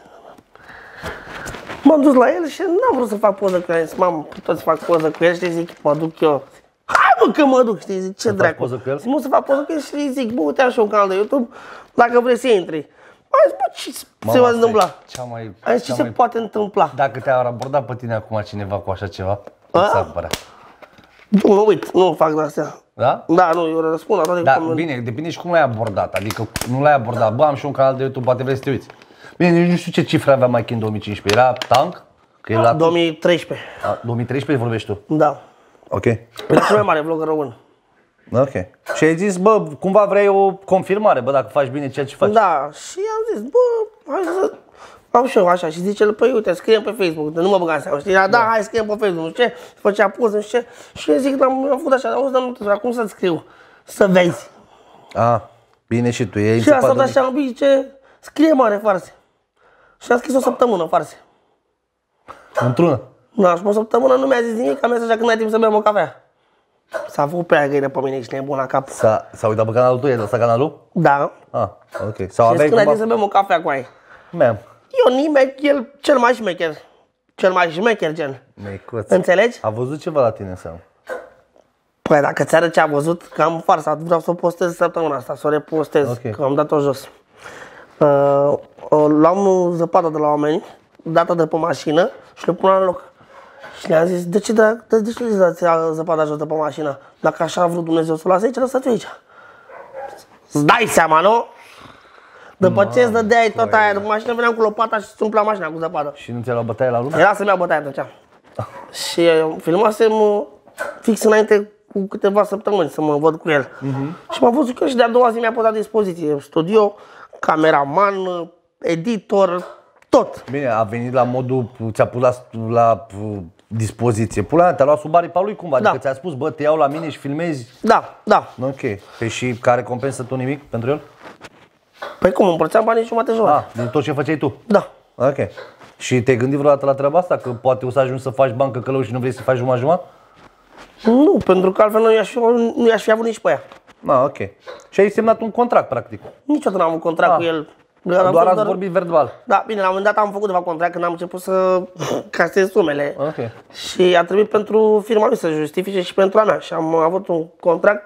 m-am dus la el și n-am vrut să fac poză cu el. Mamă, toți fac poză cu el și zic, mă duc eu. Hai mă că mă duc, știi, zic, ce dracu. Poză cu el? Zic, mă, să fac poză cu el și zic, bă, uite, am și un canal de YouTube, dacă vrei să intri. Ai zis, bă, ce se va întâmpla? Ai zis, ce se poate întâmpla? Dacă te-a abordat pe tine acum cineva cu așa ceva, cum s-ar părea? Nu uit, nu fac de astea. Da? Da, nu, eu răspund la toate Da, bine, depinde și cum l-ai abordat. Adică nu l-ai abordat, bă, am și un canal de YouTube, poate vrei să te uiți. Bine, nici nu știu ce cifre avea Mikey în 2015. Era tank? Că el 2013. 2013 vorbești tu? Da. Ok. Era cel mai mare vlogger român. Ok. Și ai zis, bă, cumva vrei o confirmare, bă, dacă faci bine ceea ce faci. Da, și am zis, bă, hai să... Am și eu așa și zice, păi uite, scriem pe Facebook, nu mă băgam seama, știi? Da, hai, scriem pe Facebook, nu știu ce, făcea poze, nu știu ce. Și eu zic, am făcut așa, auzi, dar acum să-ți scriu, să vezi. Bine și tu, ei Și a stat așa un pic, zice, scrie mare farse. Și am scris o săptămână farse. Într-una? Da, și o săptămână nu mi-a zis nimic, am zis așa când ai timp să bem o cafea. S-a făcut pe aia găină pe mine, ești nebun la cap. S-a uitat pe canalul tău, e ăsta canalul? Da. Ok. Sau Și aveai când ai timp să bem o cafea cu aia. Mem. Eu nimeni, el cel mai șmecher. Cel mai șmecher, gen. Micuț. Înțelegi? A văzut ceva la tine sau? Păi dacă ți arăt ce a văzut, că am farsa, vreau să o postez săptămâna asta, să o repostez, că am dat-o jos. luam zăpada de la oameni, dată de pe mașină și le puneam în loc. Și le-am zis, de ce dați zăpada jos de pe mașină? Dacă așa a vrut Dumnezeu să o lase aici, lăsați-o aici. Îți dai seama, nu? După ce îți dădeai tot aia de mașină, veneam cu lopata și îți umplea mașina cu zăpadă. Și nu ți-a luat bătaie la lume? Era să-mi iau bătaie atunci. Și filmasem fix înainte cu câteva săptămâni să mă văd cu el. Și m-a văzut că și de-a doua zi mi-a pus la dispoziție studio, cameraman, editor, tot. Bine, a venit la modul, ți-a pus la dispoziție. Pula mea, te-a luat sub aripa lui cumva, adică ți-a spus, bă, te iau la mine și filmezi. Da. Ok. Păi și ca recompensă tu nimic pentru el? Păi cum, împărțeam banii jumate-jumate. Din tot ce făceai tu? Da. Ok. Și te-ai gândit vreodată la treaba asta? Că poate o să ajungi să faci bancă călău și nu vrei să faci jumătate-jumătate? Nu, pentru că altfel nu i-aș fi avut nici pe ea. Ok. Și ai semnat un contract, practic. Niciodată n-am un contract cu el. Doar ați vorbit verbal. Da, bine, la un moment dat am făcut ceva contract când am început să casez sumele. Ok. Și a trebuit pentru firma lui să justifice și pentru a mea. Și am avut un contract,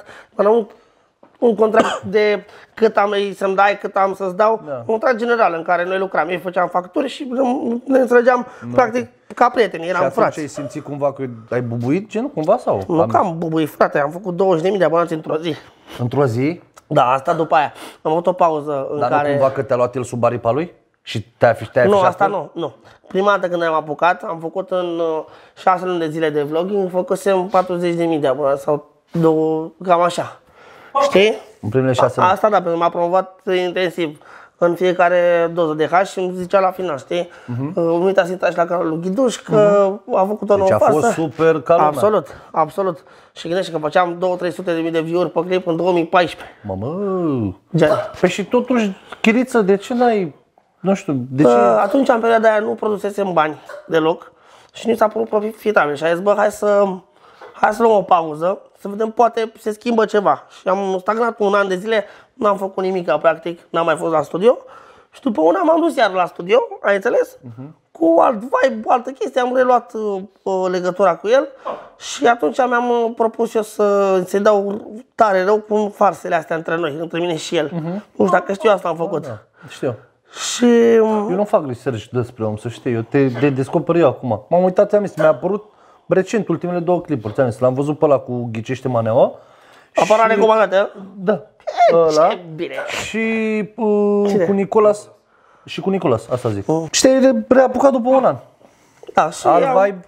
un contract de cât am să-mi dai, cât am să-ți dau, un contract general în care noi lucram. Ei făceam facturi și ne înțelegeam practic ca prieteni, eram frați. Și ai simțit cumva că ai bubuit genul cumva sau? Nu că am bubuit, frate, am făcut 20.000 de abonați într-o zi. Într-o zi? Da, asta după aia. Am avut o pauză în Dar care... nu cumva că te-a luat el sub aripa lui? Și te-ai afișat? Nu, asta nu. Prima dată când am apucat, am făcut în 6 luni de zile de vlogging, făcusem 40.000 de abonați sau cam așa. Știi? În primele 6 luni. Asta da, pentru că m-a promovat intensiv în fiecare doză de H și îmi zicea la final, știi? Uitați și la canalul lui Ghiduș că a făcut o nouă Deci a fost super ca lumea. Absolut. Și gândește că făceam 200-300 de mii de view-uri pe clip în 2014. Mamă! Gen. Păi și totuși, Chiriță, de ce n-ai, nu știu, de ce? Atunci, în perioada aia, nu produsesem bani deloc și nu s-a părut profitabil. Și a zis, bă, hai să luăm o pauză, să vedem, poate se schimbă ceva. Și am stagnat un an de zile, nu am făcut nimic, practic, n-am mai fost la studio. Și după un an m-am dus iar la studio, ai înțeles? Cu alt vibe, altă chestie, am reluat legătura cu el și atunci mi-am propus eu să-i dau tare rău cu farsele astea între noi, între mine și el. Nu știu dacă știu, asta am făcut. Da, știu. Și... Eu nu fac research despre om, să știi, eu te descoper eu acum. M-am uitat, ți-am zis, mi-a apărut recent ultimele 2 clipuri, ți-am zis, l-am văzut pe ăla cu Ghicește Maneaua. Apărare recomandată? Da. Ce bine! Și cu Nicolas. Și cu Nicolas, asta zic. Și te-ai reapucat după un an. Da, și alt vibe,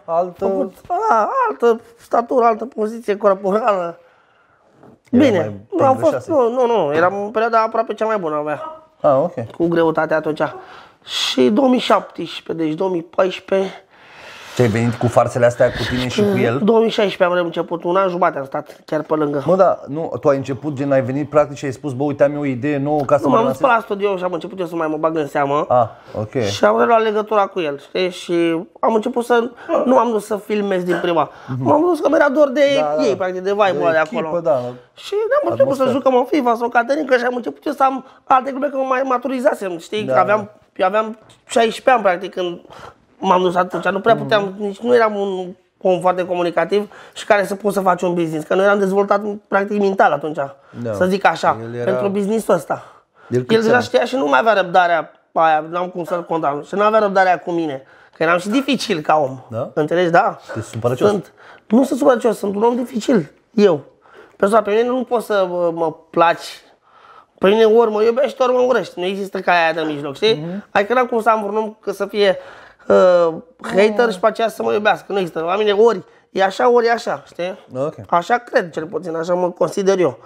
altă statură, altă poziție corporală. Bine, am fost, nu, eram în perioada aproape cea mai bună a mea. Ok. Cu greutate atunci. Și 2017, deci 2014. Ce ai venit cu farsele astea cu tine și cu el? 2016 am început, un an jumate am stat chiar pe lângă. Mă, da, nu, tu ai început, gen, ai venit practic și ai spus, bă, uite, am eu o idee nouă ca să mă m-am dus pe la studio și am început eu să mai mă bag în seamă. Ok. Și am reluat legătura cu el, știi? Și am început nu m-am dus să filmez din prima. M-am dus că mi-era dor de ei, practic, de vibe-ul de acolo. Da. Și am început să jucăm în FIFA sau Caterinca și am început eu să am alte glume că mă mai maturizasem, știi? Că aveam 16 ani, practic, când m-am dus atunci, nu prea puteam, nici nu eram un om foarte comunicativ și care să pot să faci un business, că nu eram dezvoltat practic mental atunci, să zic așa, pentru business-ul ăsta. El deja știa și nu mai avea răbdarea aia, n-am cum să-l condamn, și nu avea răbdarea cu mine, că eram și dificil ca om, înțelegi, da? Te supărăcios? Nu sunt supărăcios, sunt un om dificil, eu. Pe mine nu pot să mă placi. Pe mine ori mă iubești, ori mă urăști, nu există ca aia de mijloc, știi? Adică n-am cum să am un om să fie hater și pe aceea să mă iubească, nu există. La mine ori e așa, ori e așa, știi? Okay. Așa cred cel puțin, așa mă consider eu.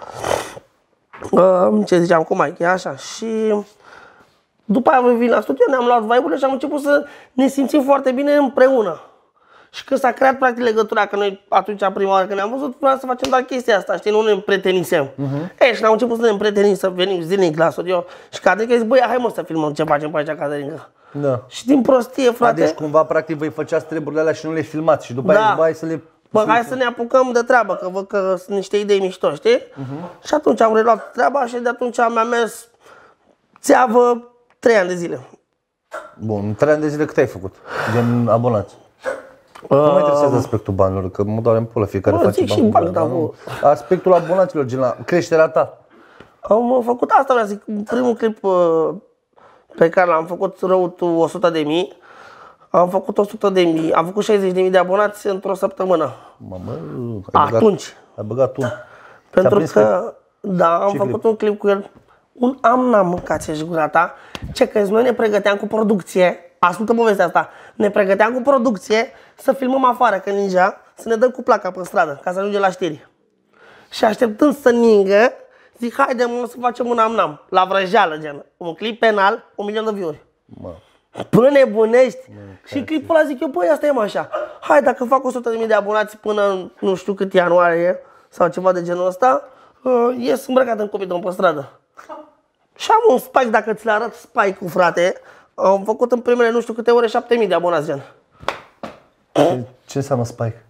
Ce ziceam, cum ai, e așa. Și după aia vin la studio, ne-am luat vibe-urile și am început să ne simțim foarte bine împreună. Și când s-a creat practic legătura, că noi atunci prima oară când ne-am văzut, vreau să facem doar chestia asta, știi, nu ne împrietenisem. Și ne-am început să ne împrietenim, să venim zilnic la studio și Caterinca zice, băi, hai mă să filmăm ce facem pe aici, Caterinca. Da. Și din prostie, frate. Deci cumva practic voi făceați treburile alea și nu le filmați și după aia hai să le... Bă, hai să ne apucăm de treabă, că văd că sunt niște idei mișto, știi? Și atunci am reluat treaba și de atunci mi-a mers țeavă 3 ani de zile. Bun, 3 ani de zile cât ai făcut? Gen abonați? Nu mă interesează aspectul banilor, că mă doare în pulă fiecare face bani. Aspectul abonaților, gen la creșterea ta. Am făcut asta, vreau să zic, primul clip pe care l-am făcut răutul 100.000. Am făcut 100.000, am făcut 60.000 de abonați într-o săptămână. Mamă, Atunci. Ai băgat un. Pentru că, da, am făcut un clip cu el. Un an n-am mâncat ce-și gura ta. Ce că noi ne pregăteam cu producție. Ascultă povestea asta. Ne pregăteam cu producție să filmăm afară când ningea, să ne dăm cu placa pe stradă, ca să ajungem la știri. Și așteptând să ningă, zic, haide mă să facem un am-nam, la vrăjeală, gen. Un clip penal, 1.000.000 de view-uri. Până nebunești. Și clipul ăla zic eu, băi, asta e așa. Hai, dacă fac 100.000 de abonați până nu știu cât ianuarie sau ceva de genul ăsta, ies îmbrăcat în copii pe stradă. Și am un spike, dacă ți-l arăt spike-ul, frate. Am făcut în primele nu știu câte ore 7.000 de abonați, gen. Ce înseamnă spike?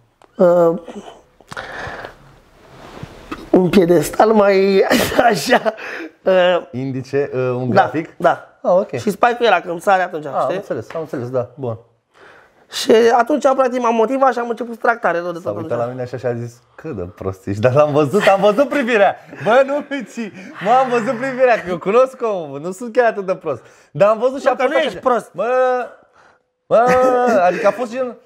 Un piedestal mai așa. Indice, un grafic? Da. Ah, ok. Și spike-ul era când sare atunci, știi? Am înțeles, da, bun. Și atunci, practic, m-am motivat și am început tractare. S-a uitat la mine așa și a zis, cât de prost ești, dar am văzut privirea. Bă, nu Mici, am văzut privirea, că eu cunosc omul, nu sunt chiar atât de prost. Dar am văzut și că nu ești prost. Bă, adică a fost gen...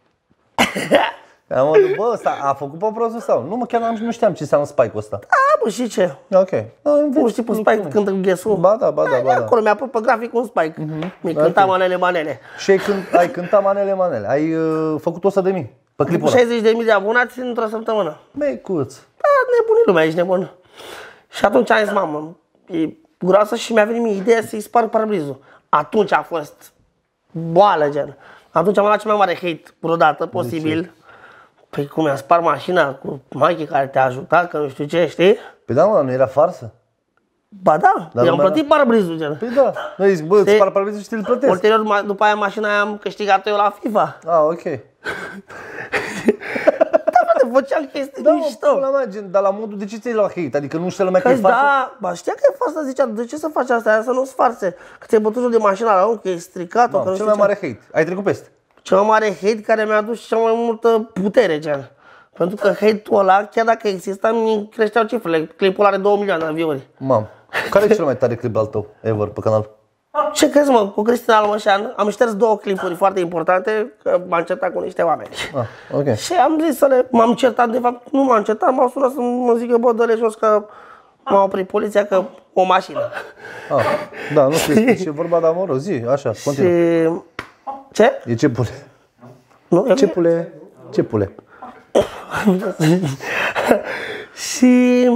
Am zis, bă, ăsta a făcut pe prostul sau? Nu, mă, chiar nu știam ce înseamnă spike-ul ăsta. Bă, și ce? Ok. Nu știi pe spike când îmi ghesul? Ba da. Acolo mi-a apărut pe grafic un spike. Mi cânta manele. Și ai cântat manele. Ai făcut 100.000 pe clipul ăla. 60.000 de abonați într-o săptămână. Mecuț. Da, nebunii lumea, ești nebun. Și atunci am zis, mamă, e groasă și mi-a venit mie ideea să-i sparg parbrizul. Atunci a fost boală, gen. Atunci am luat cel mai mare hate vreodată posibil. Păi cum mi-a spart mașina cu Mike care te-a ajutat, că nu știu ce, știi? Păi da, mă, nu era farsă? Ba da, i-am plătit parbrizul, gen. Păi da, nu zic, bă, îți spart parbrizul și te-l plătesc. Ulterior, după aia mașina aia am câștigat-o eu la FIFA. Ah, ok. Da, făceam chestii mișto. Dar la modul, de ce ți-ai luat hate? Adică nu știa lumea că e farsă? Da, ba știa că e farsă, zicea, de ce să faci asta, aia să nu-ți farse? Că ți-ai bătut jocul de mașina la unul, că e stricat-o, că nu cel mai mare hate, ai trecut peste. Cel mai mare hate care mi-a adus cea mai multă putere, gen. Pentru că hate-ul ăla, chiar dacă exista, mi creșteau cifrele. Clipul are 2 milioane de view-uri. Mam, care e cel mai tare clip al tău ever pe canal? Ce crezi, mă? Cu Cristina Almășan am șters 2 clipuri foarte importante, că m-am certat cu niște oameni. Ok. Și am zis m-am certat, de fapt nu m-am certat, m-au sunat să mă zică, bă, dă-le jos că m-a oprit poliția, că o mașină. Da, nu știu, e vorba de amorul, zi, așa, continuă. Ce? E ce pule? Nu, Ce pule? Și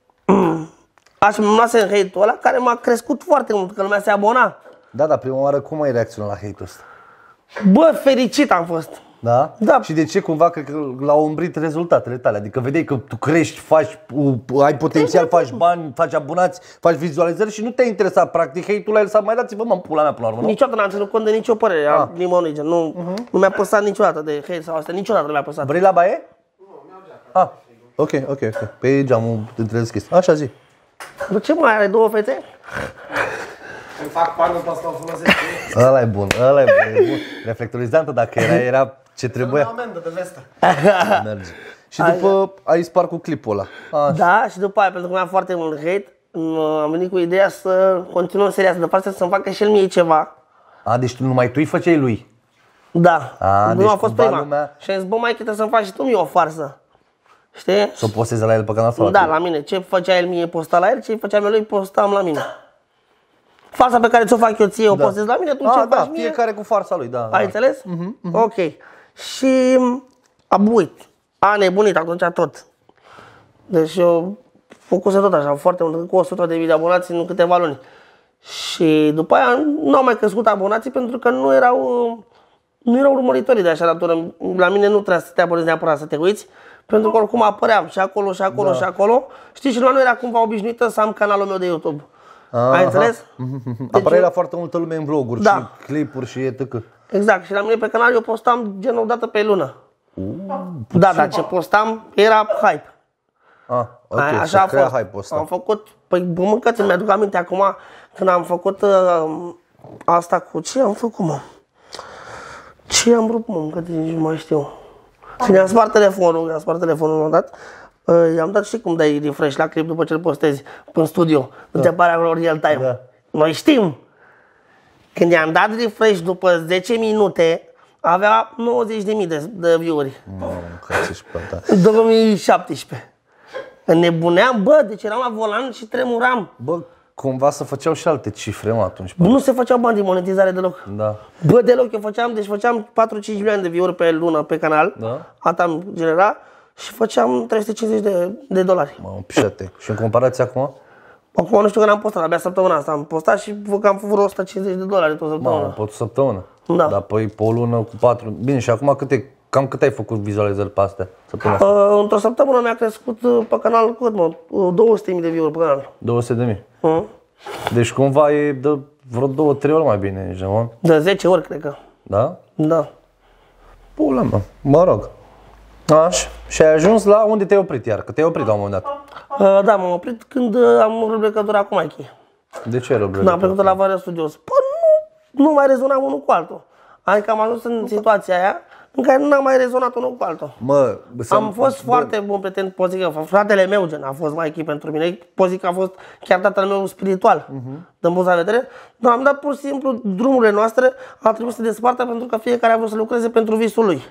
așa mi-am luat în hate-ul ăla care m-a crescut foarte mult, că lumea se abona. Da, prima oară cum ai reacționat la hate-ul ăsta? Bă, fericit am fost. Da? Da. Și de ce cumva cred că l-au umbrit rezultatele tale? Adică vedeai că tu crești, ai potențial, faci bani, faci abonați, faci vizualizări și nu te-a interesat practic hate-ul ăla, mai dați-vă mă în pula mea până la urmă, nu? Niciodată n-am ținut cont de nicio părere a nimănui, gen. Nu mi-a păsat niciodată de hate sau asta, niciodată nu mi-a păsat. Vrei la baie? Ok. Pe e geamul întredeschis. Așa zi. De ce mai are 2 fete? Îmi fac panul pe asta, o folosesc. Ăla e bun. Reflectorizantă dacă era ce trebuia. Am amendă de vestă. Merge. Și după ai spart cu clipul ăla. Da, și după aia, pentru că mi-am foarte mult hate, am venit cu ideea să continuăm seria asta de farsă, să-mi facă și el mie ceva. Deci numai tu îi făceai lui. Da, nu deci a fost cumva prima. lumea... Și am zis, bă, mai trebuie să-mi faci și tu mie o farsă. Știi? Să o postezi la el pe canal sau Da, la mine. Ce făcea el mie, posta la el, ce făcea mie lui, postam la mine. Farsa pe care ți-o fac eu ție, o postez la mine, tu ce faci mie? Fiecare cu farsa lui, da. Ai înțeles? Ok. Și am buit. A nebunit atunci tot. Deci eu făcuse tot așa, foarte mult, cu 100.000 de abonați în câteva luni. Și după aia nu au mai crescut abonații pentru că nu erau urmăritorii de așa natură. La mine nu trebuia să te abonezi neapărat să te uiți, pentru că oricum apăream și acolo, și acolo, și acolo. Știi, și lumea nu era cumva obișnuită să am canalul meu de YouTube. Ai înțeles? Apărea la foarte multă lume în vloguri și clipuri și etc. Exact. Și la mine pe canal eu postam gen o dată pe lună. Da, ce postam era hype. Ok, așa a fost. hype-ul ăsta. Am făcut, păi bă, mâncați, mi-aduc aminte acum când am făcut asta cu ce am făcut, mă? Ce am rupt, mă, mâncați, nici nu mai știu. Și mi-am spart telefonul, dat. I-am dat, știi cum dai refresh la clip după ce îl postezi în studio, nu te apare acolo real time. Noi știm. Când i-am dat refresh după 10 minute, avea 90.000 de view-uri. În 2017. Înnebuneam, bă, deci eram la volan și tremuram. Bă, cumva să făceau și alte cifre, mă, atunci. Nu se făceau bani din monetizare deloc. Da. Bă, deloc, eu făceam 4-5 milioane de view-uri pe lună pe canal. Da. Atam genera și făceam 350 de dolari. Mă, pișate. Și în comparație acum? Acum nu știu că n-am postat, abia săptămâna asta am postat și am făcut 150 de dolari tot săptămâna. Mamă, pot o săptămână. Da. Dar păi pe o lună cu 4. Bine, și acum cam cât ai făcut vizualizări pe astea? Săptămâna asta? Într-o săptămână mi-a crescut pe canal, cât mă, 200.000 de view-uri pe canal. 200.000. Deci cumva e de vreo 2-3 ori mai bine, ești, mă? De 10 ori, cred că. Da? Da. Pula, mă. Mă rog. Așa. Și ai ajuns la unde te-ai oprit iar? Că te-ai oprit la un moment dat. Da, m-am oprit când am rupt legătura cu Mikey. De ce ai rău? Când am plecat la Varia Studios. Păi nu mai rezonam unul cu altul. Adică am ajuns în situația aia în care nu am mai rezonat unul cu altul. Mă, Am fost foarte bun prieten, pot zic că fratele meu gen a fost Mikey pentru mine, pot zic că a fost chiar tatăl meu spiritual, din buza vedere, dar am dat pur și simplu drumurile noastre, a trebuit să despartă pentru că fiecare a vrut să lucreze pentru visul lui.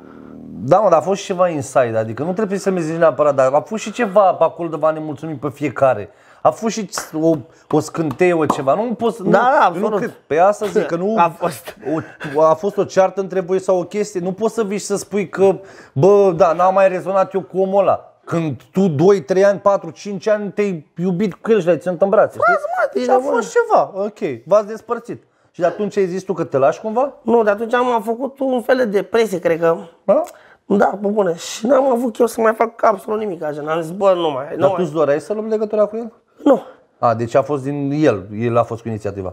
Da, mă, dar a fost și ceva inside, adică nu trebuie să-mi zici neapărat, dar a fost și ceva pe acolo de v-a nemulțumit pe fiecare. A fost și o scânteie, o ceva, nu poți... Da, absolut. Pe asta zic, că nu... A fost o ceartă între voi sau o chestie, nu poți să vii și să spui că, bă, da, n-am mai rezonat eu cu omul ăla. Când tu 2, 3 ani, 4, 5 ani te-ai iubit cu el și l-ai ținut în brațe, știi? Și a fost ceva, ok, v-ați despărțit. Și de atunci ai zis tu că te lași cumva? Nu, de atunci am făcut un fel de depresie, cred că. Da, pe bune. Și n-am avut eu să mai fac absolut nimic așa. Am zis, bă, nu mai. Dar tu îți doreai să luăm legătura cu el? Nu. A, deci a fost din el a fost cu inițiativa.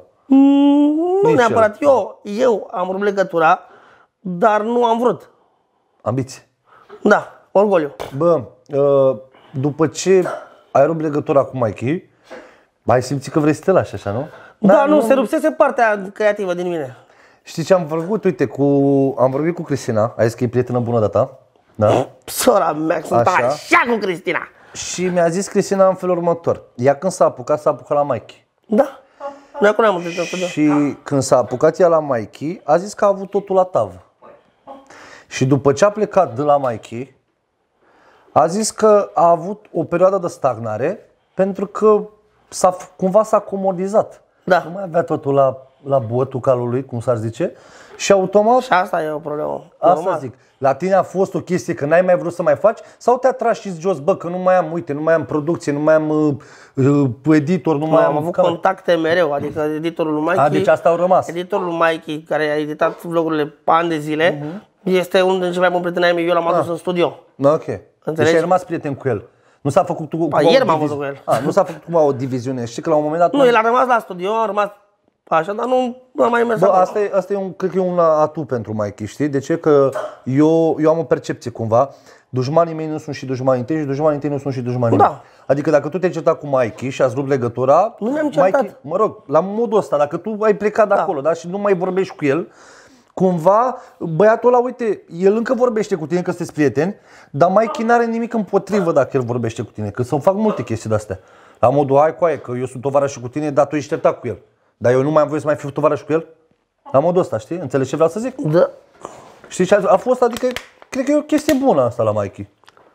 Nu neapărat. Eu am rupt legătura, dar nu am vrut. Ambiție. Da, orgoliu. Bă, după ce ai rupt legătura cu Mikey, ai simțit că vrei să te lași așa, nu? Da, nu, se rupsese partea creativă din mine. Știi ce am făcut? Uite, am vorbit cu Cristina, ai zis că e prietenă bună de ta, da? Sora mea, sunt așa cu Cristina. Și mi-a zis Cristina în felul următor. Ea când s-a apucat la Mikey. Da. Noi acolo am întâlnit. Și când s-a apucat ea la Mikey, a zis că a avut totul la tavă. Și după ce a plecat de la Mikey, a zis că a avut o perioadă de stagnare pentru că cumva s-a comodizat. Da. Nu mai avea totul la bătul calului, cum s-ar zice, și automat... Și asta e o problemă. Asta zic. La tine a fost o chestie că n-ai mai vrut să mai faci sau te-a tras și jos, bă, că nu mai am, uite, nu mai am producție, nu mai am editor, nu mai am... Am avut contacte mereu, adică editorul lui Mikey... Deci asta au rămas. Editorul lui Mikey, care a editat vlogurile ani de zile, este unul dintre cei mai buni prieteni ai mei, eu l-am adus în studio. Ok. Înțelegi? Deci ai rămas prieten cu el. Nu s-a făcut ieri m-am văzut cu el. Nu s-a făcut cumva o diviziune. Știi că la un moment dat... Nu, el a rămas la studio, a rămas așa, dar nu am mai mers. Bă, asta e cred că e un atu pentru Mikey, știi? De ce? Că eu am o percepție cumva. Dușmanii mei nu sunt și dușmanii tăi și dușmanii tăi nu sunt și dușmanii mei. Adică dacă tu te-ai certat cu Mikey și ați rupt legătura... Nu mi-am certat. Mikey, mă rog, la modul ăsta, dacă tu ai plecat de acolo, da? Și nu mai vorbești cu el, cumva, băiatul ăla, uite, el încă vorbește cu tine că sunteți prieteni, dar Mikey n-are nimic împotrivă dacă el vorbește cu tine, că să fac multe chestii de-astea. La modul, hai coaie, că eu sunt tovarăș cu tine, dar tu ești certat cu el. Dar eu nu mai am voie să mai fiu tovarăș cu el? La modul ăsta, știi? Înțelegi ce vreau să zic? Da. Știi ce a fost? Adică, cred că e o chestie bună asta la Mikey.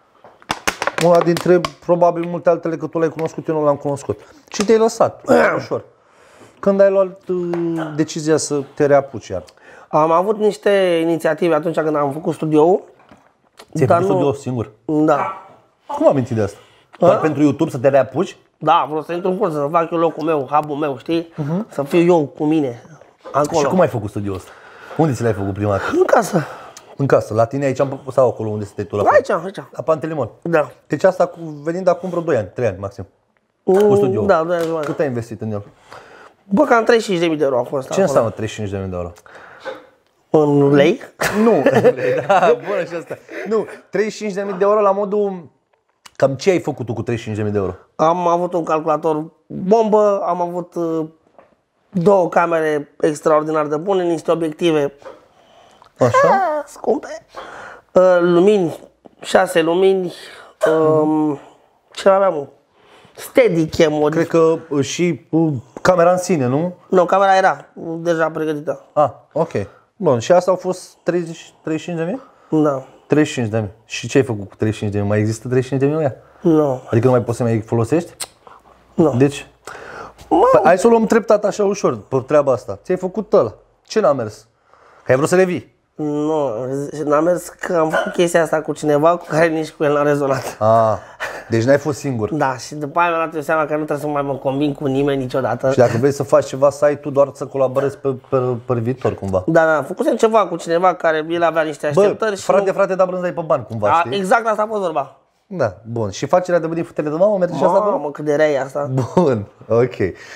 Una dintre, probabil, multe altele că tu l-ai cunoscut, eu nu l-am cunoscut. Și te-ai lăsat, ușor. Când ai luat decizia să te reapuci iar? Am avut niște inițiative atunci când am făcut studioul. Ți-ai făcut studioul singur? Da. Cum am mintit de asta? Doar pentru YouTube să te reapuci? Da, vreau să intru în curs, să fac eu locul meu, hub-ul meu, știi? Să fiu eu cu mine, acolo. Și cum ai făcut studioul ăsta? Unde ți l-ai făcut prima dată? În casă. În casă, la tine aici sau acolo unde stai tu? Aici. La Pantelimon? Da. Deci asta venind acum vreo 2 ani, 3 ani maxim. Cu studioul. Da, 2 ani jumătate. Cât ai investit în el? Bă, cam 35.000 de euro a fost. Ce înseamnă 35.000 de euro? În lei? Nu, da, bună și asta. Nu, 35.000 de euro la modul... Cam ce ai făcut tu cu 35.000 de euro? Am avut un calculator bombă, am avut 2 camere extraordinar de bune, niște obiective scumpe, lumini, 6 lumini, ce mai aveam? Steadicam-uri. Cred că și camera în sine, nu? Nu, camera era deja pregătită. Ah, ok. Bun, și asta au fost 35 de mii? Da. 35 de mii. Și ce ai făcut cu 35 de mii? Mai există 35 de mii ea? Nu. Adică nu mai poți să mai folosești? Nu. Deci? Păi, hai să o luăm treptat așa ușor pe treaba asta. Ți-ai făcut ăla. Ce n-a mers? Că ai vrut să le vii. Nu, n-am mers că am făcut chestia asta cu cineva cu care nici cu el n-am rezonat. Ah, deci n-ai fost singur. Da, și după aia mi-am dat eu seama că nu trebuie să mai mă conving cu nimeni niciodată. Și dacă vrei să faci ceva, să ai tu doar să colaborezi pe viitor cumva. Da, făcusem ceva cu cineva care el avea niște așteptări și frate, dar brânzai pe bani cumva, știi? exact asta a fost vorba. Da, bun. Și facerea de bădii futele de mamă merge și asta acolo? Mamă, cât de rea e asta. Bun, ok.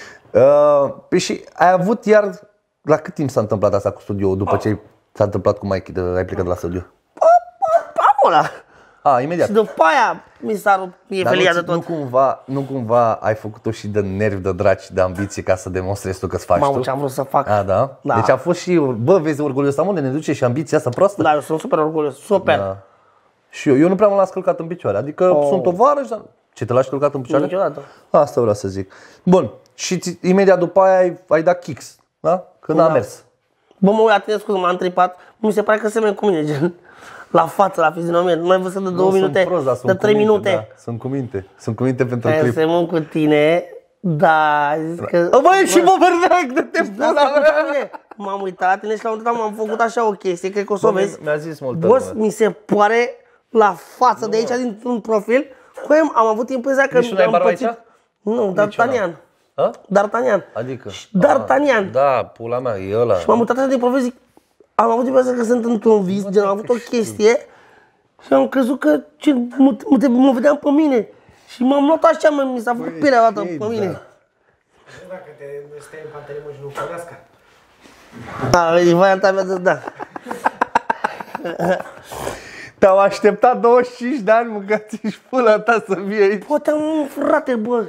Păi și ai avut iar, la cât timp s-a întâmplat asta cu studioul după ce s-a întâmplat cu Mikey, ai plecat de la studio? Ăla. Imediat. Și după aia mi s-a rupt felia de tot. Nu cumva ai făcut-o și de nervi, de draci, de ambiție ca să demonstrezi tu că-ți faci Mamă, tu? ce am vrut să fac. Da? Da. Deci a fost și, vezi, orgoliul ăsta, unde ne duce și ambiția asta proastă? Da, eu sunt super orgolios, super. Da. Și eu nu prea m-am las călcat în picioare, adică sunt tovarăș, dar ce te lași călcat în picioare? Niciodată. Asta vreau să zic. Bun, și imediat după aia ai dat kicks, da? Când a mers. Bă, mă uit, scuze, m-am tripat, mi se pare că semeni cu mine, gen, la față, la fizionomie. Nu ai văzut de 2 minute, de 3 minute. Da, sunt cu minte pentru clip. Semăn cu tine, da, zis că... Băi, și mă vorbeam de te Da, m-am uitat la tine și la un moment dat m-am făcut așa o chestie, cred că o să o vezi. Mi-a zis multă Bă, lume. mi se pare la față de aici, dintr-un profil, cu el am avut impresia că Nici nu ai barba aici? Nu, D'Artagnan. A? D'Artagnan. Adică? D'Artagnan. Da, pula mea, e ăla. Și m-am uitat așa din profil, zic, am avut impresia că sunt într-un vis, gen, am avut o chestie și am crezut că mă vedeam pe mine. Și m-am luat așa, mi s-a făcut pielea dată pe mine. Dacă te stai în pantaloni și nu fărească. Da, e varianta mea de da. Te-au așteptat 25 de ani, mâncați și pula ta să vii aici. Poate am un frate, bă.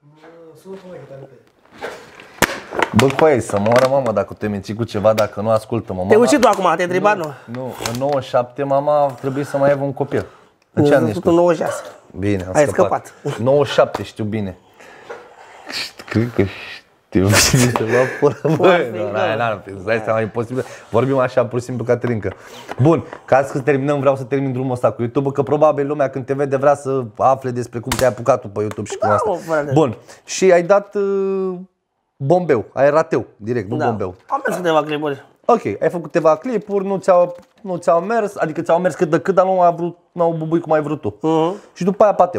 Bă, cu aia, să moară mama dacă te menții cu ceva, dacă nu ascultă mama. Te uiți și tu acum, te-ai întrebat, nu? Nu, în 97 mama trebuie să mai aibă un copil. În ce an ești tu? 96. Bine, am Ai scăpat. 97, știu bine. Cred că știu ceva pula. Băi, nu, îți dai seama, imposibil. Vorbim așa pur și simplu, Caterinca. Bun, ca să terminăm, vreau să termin drumul ăsta cu YouTube, că probabil lumea când te vede vrea să afle despre cum te-ai apucat tu pe YouTube și cum asta. Bun, și ai dat bombeu, ai rateu, direct, nu bombeu. Am mers câteva clipuri. Ok, ai făcut câteva clipuri, nu ți-au mers, adică ți-au mers cât de cât, dar n-au bubuit cum ai vrut tu. Și după aia pateu.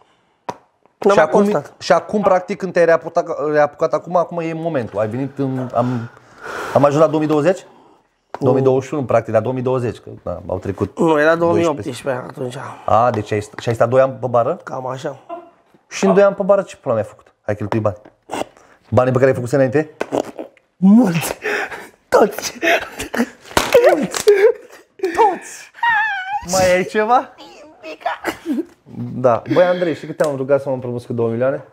Și acum, practic, când te-ai reapucat acum e momentul. Ai venit, am ajuns la 2020? 2021, practic, la 2020, că da, au trecut. Nu, era 2018 atunci. A, deci ai stat 2 ani pe bară? Cam așa. Și în 2 ani pe bară ce pula mi-ai făcut? Ai cheltuit bani? Banii pe care ai făcut înainte? Mulți! Toți! Toți! Mai ai ceva? Da. Băi, Andrei, știi că te-am rugat să mă împrumut cu 2 milioane?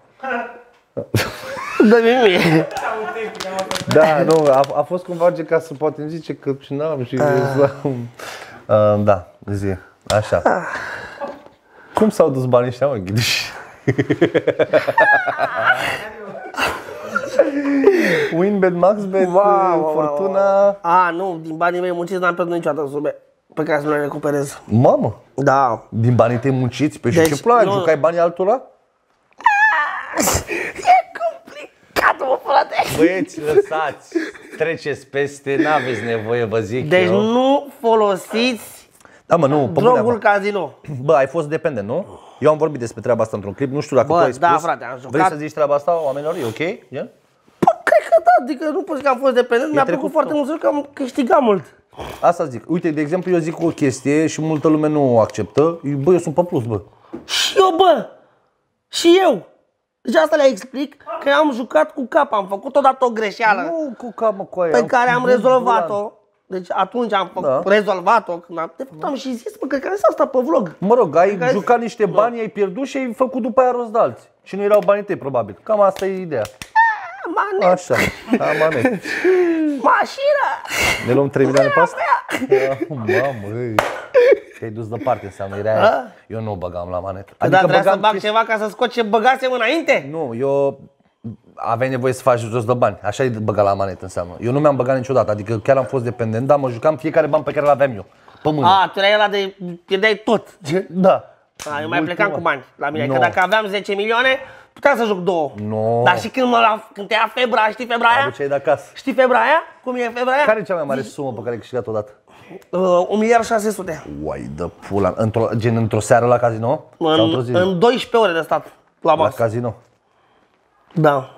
Dă-mi mie! Da, nu, a fost cumva ca să poate îmi zice că și n-am și da, zi, așa. Cum s-au dus banii ăștia, mă, Ghiduș? Winbet, Maxbet, Fortuna... A, nu, din banii mei munciți n-am pierdut niciodată sume pe care să nu le recuperez. Mamă! Da. Din banii tăi munciți? Pe Deci, și ce plan? nu. Jucai banii altora? E complicat, mă, frate! Băieți, lăsați! Treceți peste, n-aveți nevoie, vă zic Deci eu. nu folosiți Da, mă, nu, pe drogul bune, casino. Bă, ai fost dependent, nu? Eu am vorbit despre treaba asta într-un clip, nu știu dacă Bă, tu ai spus. da, frate, am jucat. Vrei să zici treaba asta oamenilor? E ok? Gen? Bă, cred că da, adică nu pot zic că am fost dependent, mi-a plăcut foarte mult, că am câștigat mult. Asta zic. Uite, de exemplu, eu zic o chestie și multă lume nu o acceptă. Bă, eu sunt pe plus, bă. Și eu, bă! Și eu! Deci asta le explic că am jucat cu cap, am făcut odată o greșeală Nu cu cap, mă, cu aia. pe care am rezolvat-o. Deci atunci am rezolvat-o, de fapt am și zis, bă, cred că am zis asta pe vlog. Mă rog, ai jucat niște bani, ai pierdut și ai făcut după aia rost de alții. Și nu erau banii tăi, probabil. Cam asta e ideea. Manet, Așa, manet. mașina! Ne luăm 3 milioane pe asta? Mamă, ei. Că ai dus departe, înseamnă, era aia. Eu nu băgam la manetă. Adică trebuia să bag ceva ca să scot ce băgasem înainte? Nu, eu aveai nevoie să faci jos de bani, așa e băga la manetă înseamnă. Eu nu mi-am băgat niciodată, adică chiar am fost dependent, dar mă jucam fiecare ban pe care l-aveam eu, pe mână. A, tu erai ăla de pierdeai tot. Da. A, eu mai plecam cu bani la mine, că dacă aveam 10 milioane, puteam să joc 2. No. Dar și când te ia febra, știi febra aia? Aduceai de acasă. Știi febra aia? Cum e febra aia? Care e cea mai mare sumă pe care ai câștigat odată? 1.600.000. Uai de pula, gen într-o seară la casino? Sau într-o zi? În 12 ore de stat la masă. La casino? Da.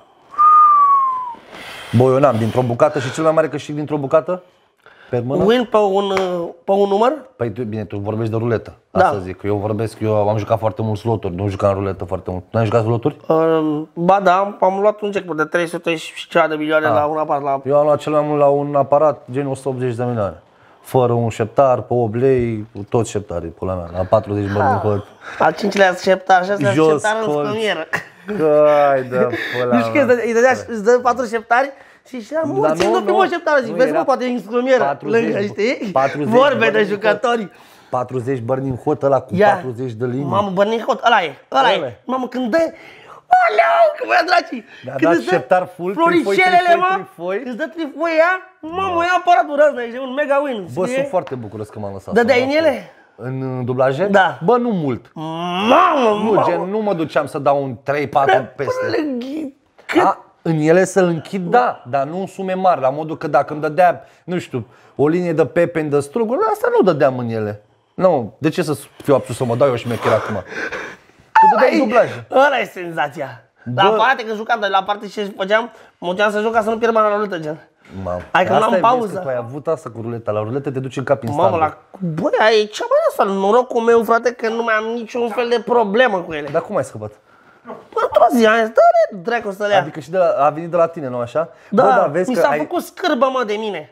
Bă, eu n-am, dintr-o bucată și cel mai mare câștig dintr-o bucată? Pe mână? Win pe un număr? Păi bine, tu vorbești de ruletă, Da. asta zic. Eu am jucat foarte mulți loturi, nu jucam ruletă foarte mult. Nu ai jucat loturi? Ba da, am luat un jackpot de 300 și ceva de milioane la un aparat la... Eu am luat cel mai mult la un aparat gen 180 de milioane. Fără un șeptar, pe 8 lei, toți șeptarii, pula mea, la 40 bani din hot. Al 5-lea șeptar, 6-lea Jos, șeptar în colț. scămieră. Cai de pula Nu știu că îți dă 4 șeptari și mă, Dar țin-o nu, primul șeptar, zic, nu, vezi era mă, poate e în scămieră, 40, lângă, știi? 40 Vorbe bani de din jucători. 40 bani din hot, ăla cu Ia. 40 de linii. Mamă, Burning Hot, ăla e. Mamă, când dă... Aleu, că băia dracii! Mi-a Când dat îți dă șeptar full, floricelele, mă! trifoi. Îți dă trifoia, mamă, ia aparatul ăsta, e un mega win. Bă, știi? sunt foarte bucuros că m-am lăsat. Dădeai în ele? În dublaje? Da. Bă, nu mult. Mamă, Nu, gen, nu mă duceam să dau un 3-4 peste. Cât? În ele să-l închid, da, dar nu în sume mari, la modul că dacă îmi dădea, nu știu, o linie de pepeni de struguri, asta nu dădeam în ele. Nu, de ce să fiu absurd să mă dau eu șmecher acum? Tu dădeai dublaje. Ăla e senzația. La aparate când jucam, dar la parte ce făceam, mă duceam să joc ca să nu pierd bani la ruletă, gen. Mamă. Hai că Asta n-am e, vezi pauză. că tu ai avut asta cu ruleta, la ruletă te duci în cap instant. Mamă, băi, aia e cea mai asta, norocul meu, frate, că nu mai am niciun fel de problemă cu ele. Dar cum ai scăpat? Într-o zi am zis, dă-le dracu să le ia. Adică și a venit de la tine, nu așa? Da, Bă, dar vezi mi că s-a făcut scârbă, mă, de mine.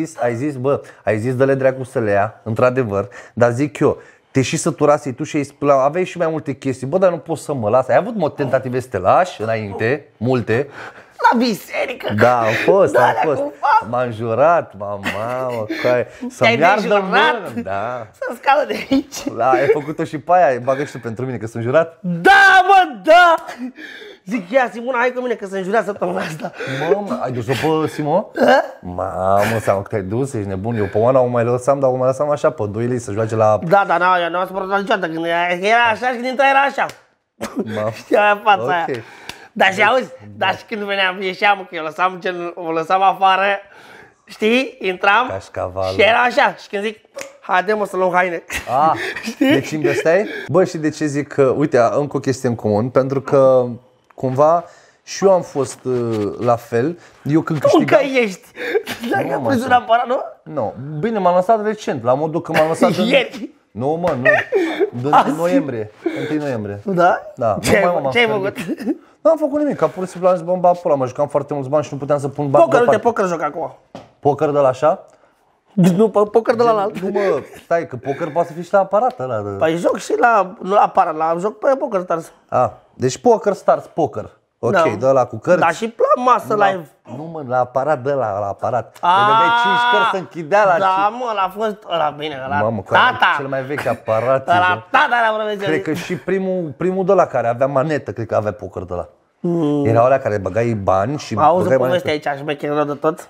ai zis dă-le dracu să le ia, într-adevăr, dar zic eu, te și săturasei tu și aveai și mai multe chestii, bă, dar nu poți să mă las. Ai avut tentative să te lași înainte, multe. La biserică. Da, am fost. Cu M-am jurat, mamă, să-mi Te-ai ardă dejurat? mână. Da. Să scală de aici. Da, ai făcut-o și pe aia, bagă și tu pentru mine că sunt jurat. Da, mă, da! Zic, ia, Simona, hai cu mine că se înjurea săptămâna asta. Mamă, ai dus-o pe Simo? Mamă, seama că te-ai dus, ești nebun. Eu pe Oana o mai lăsam, dar o mai lăsam așa, pe 2 lei să joace la... Da, nu am supărat niciodată când era așa și când intra era așa. Știi, aia fața aia. Ok. Dar și auzi, dar și când veneam, ieșeam, că o lăsam afară, știi, intram Cașcavalul. și era așa. Și când zic, haide mă să luăm haine. Ah, deci investeai? Bă, și de ce zic că, uite, încă o chestie în comun, pentru că cumva și eu am fost la fel. Eu când câștigam... Cum că ești? Dacă am prins un așa. aparat, nu? Nu, bine, m-am lăsat recent, la modul că m-am lăsat Ieri. Nu, mă, nu. În noiembrie, 1 noiembrie. Da? Da. Ce ai făcut? Nu am făcut nimic, că pur și simplu am zis, bomba pula, mă jucam foarte mulți bani și nu puteam să pun bani Poker, uite, deoparte. poker joc acum. Poker de la așa? Nu, poker de la alt. Nu, mă, stai, că poker poate să fie și la aparat ăla. Păi joc și nu la aparat, joc pe Poker Stars. Deci Poker Stars, poker. Ok, Da. de ăla cu cărți. Da, și la masă live. Nu, mă, la aparat de ăla, la aparat. Îi dădeai 5 cărți să închidea la Da, mă, l-a fost ăla bine, ăla Mamă, că tata. cel mai vechi aparat. Ăla tata la vremea. Cred că și primul de la care avea manetă, cred că avea poker de la. Erau alea care băgai bani și Auzi o băgai poveste aici, șmecheră de tot.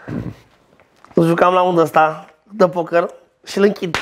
Jucam la undă ăsta de poker și îl închid.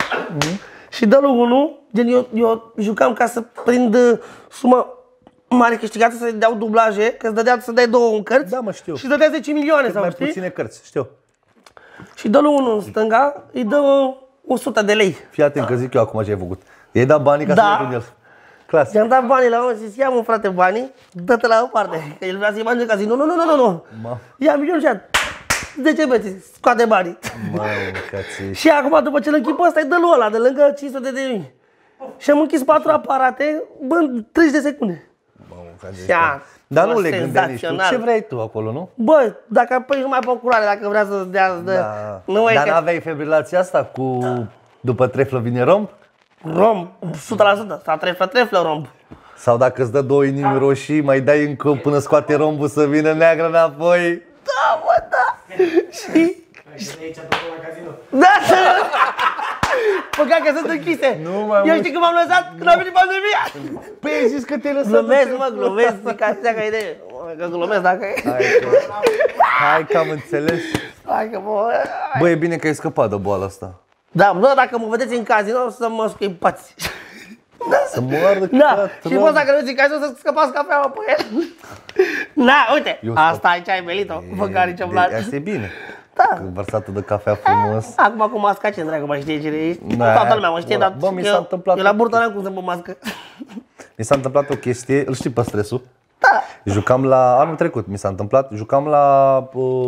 Și dă lui unul, gen eu jucam ca să prind sumă mare câștigată, să dau dublaje, că îți dădea să dai 2 în cărți. Da, mă, știu. Și dădea 10 milioane sau mai știi? puține cărți, știu. Și dă lui unul în stânga, îi dă 100 de lei. Fii atent că zic eu acum ce ai făcut. I-ai dat banii ca să Da. iei cu el. Clasic. I-am dat banii la unul și zis, ia mă frate banii, dă-te la o parte. Că el vrea să-i bani ca zic, nu. Ia milionul și ia 10 beți, scoate banii. Mamă, cații. Și acum după ce îl închid pe ăsta, îi dă lui ăla de lângă 500 de mii. Și am închis 4 aparate, bă, în 30 de secunde. Mamă, cații. Ia, Dar nu bă, le gândeai nici tu. senzațional. Ce vrei tu acolo, nu? Bă, dacă păi numai pe culoare, dacă vrea să dea, Da. nu e Dar că n-aveai fibrilația asta cu după treflă vine romb? rom, 100%, s-a treflă romb. Sau dacă îți dă 2 inimi roșii, mai dai încă până scoate rombul să vină neagră înapoi? Da, bă, da. Și... Aici, apropo, la casino. Da, Păcat că sunt închise. Nu mai Eu mult. știi că m-am lăsat când a venit pandemia. Păi ai zis că te-ai lăsat. Glumesc, mă, glumesc, zic așa că idee. Că glumesc dacă e. Hai că am înțeles. Hai că mă... Bă, e bine că ai scăpat de boala asta. Da, bă, dacă mă vedeți în casino, să mă scuipați. Să moară Da, și poți dacă nu zic casino să scăpați cafeaua pe el. Da, uite, Eu scap. asta aici ai belit-o, măcar nicio blat. Asta e bine. Da. Vărsatul de cafea frumos. Acum cu masca ce dracu mai știe cine ești? Da, Toată lumea mă știe, bă, dar bă, mi s-a întâmplat eu la un burtă n-am cum să-mi pun mască. Mi s-a întâmplat o chestie, îl știi pe Stresul? Da. Jucam la, anul trecut mi s-a întâmplat, jucam la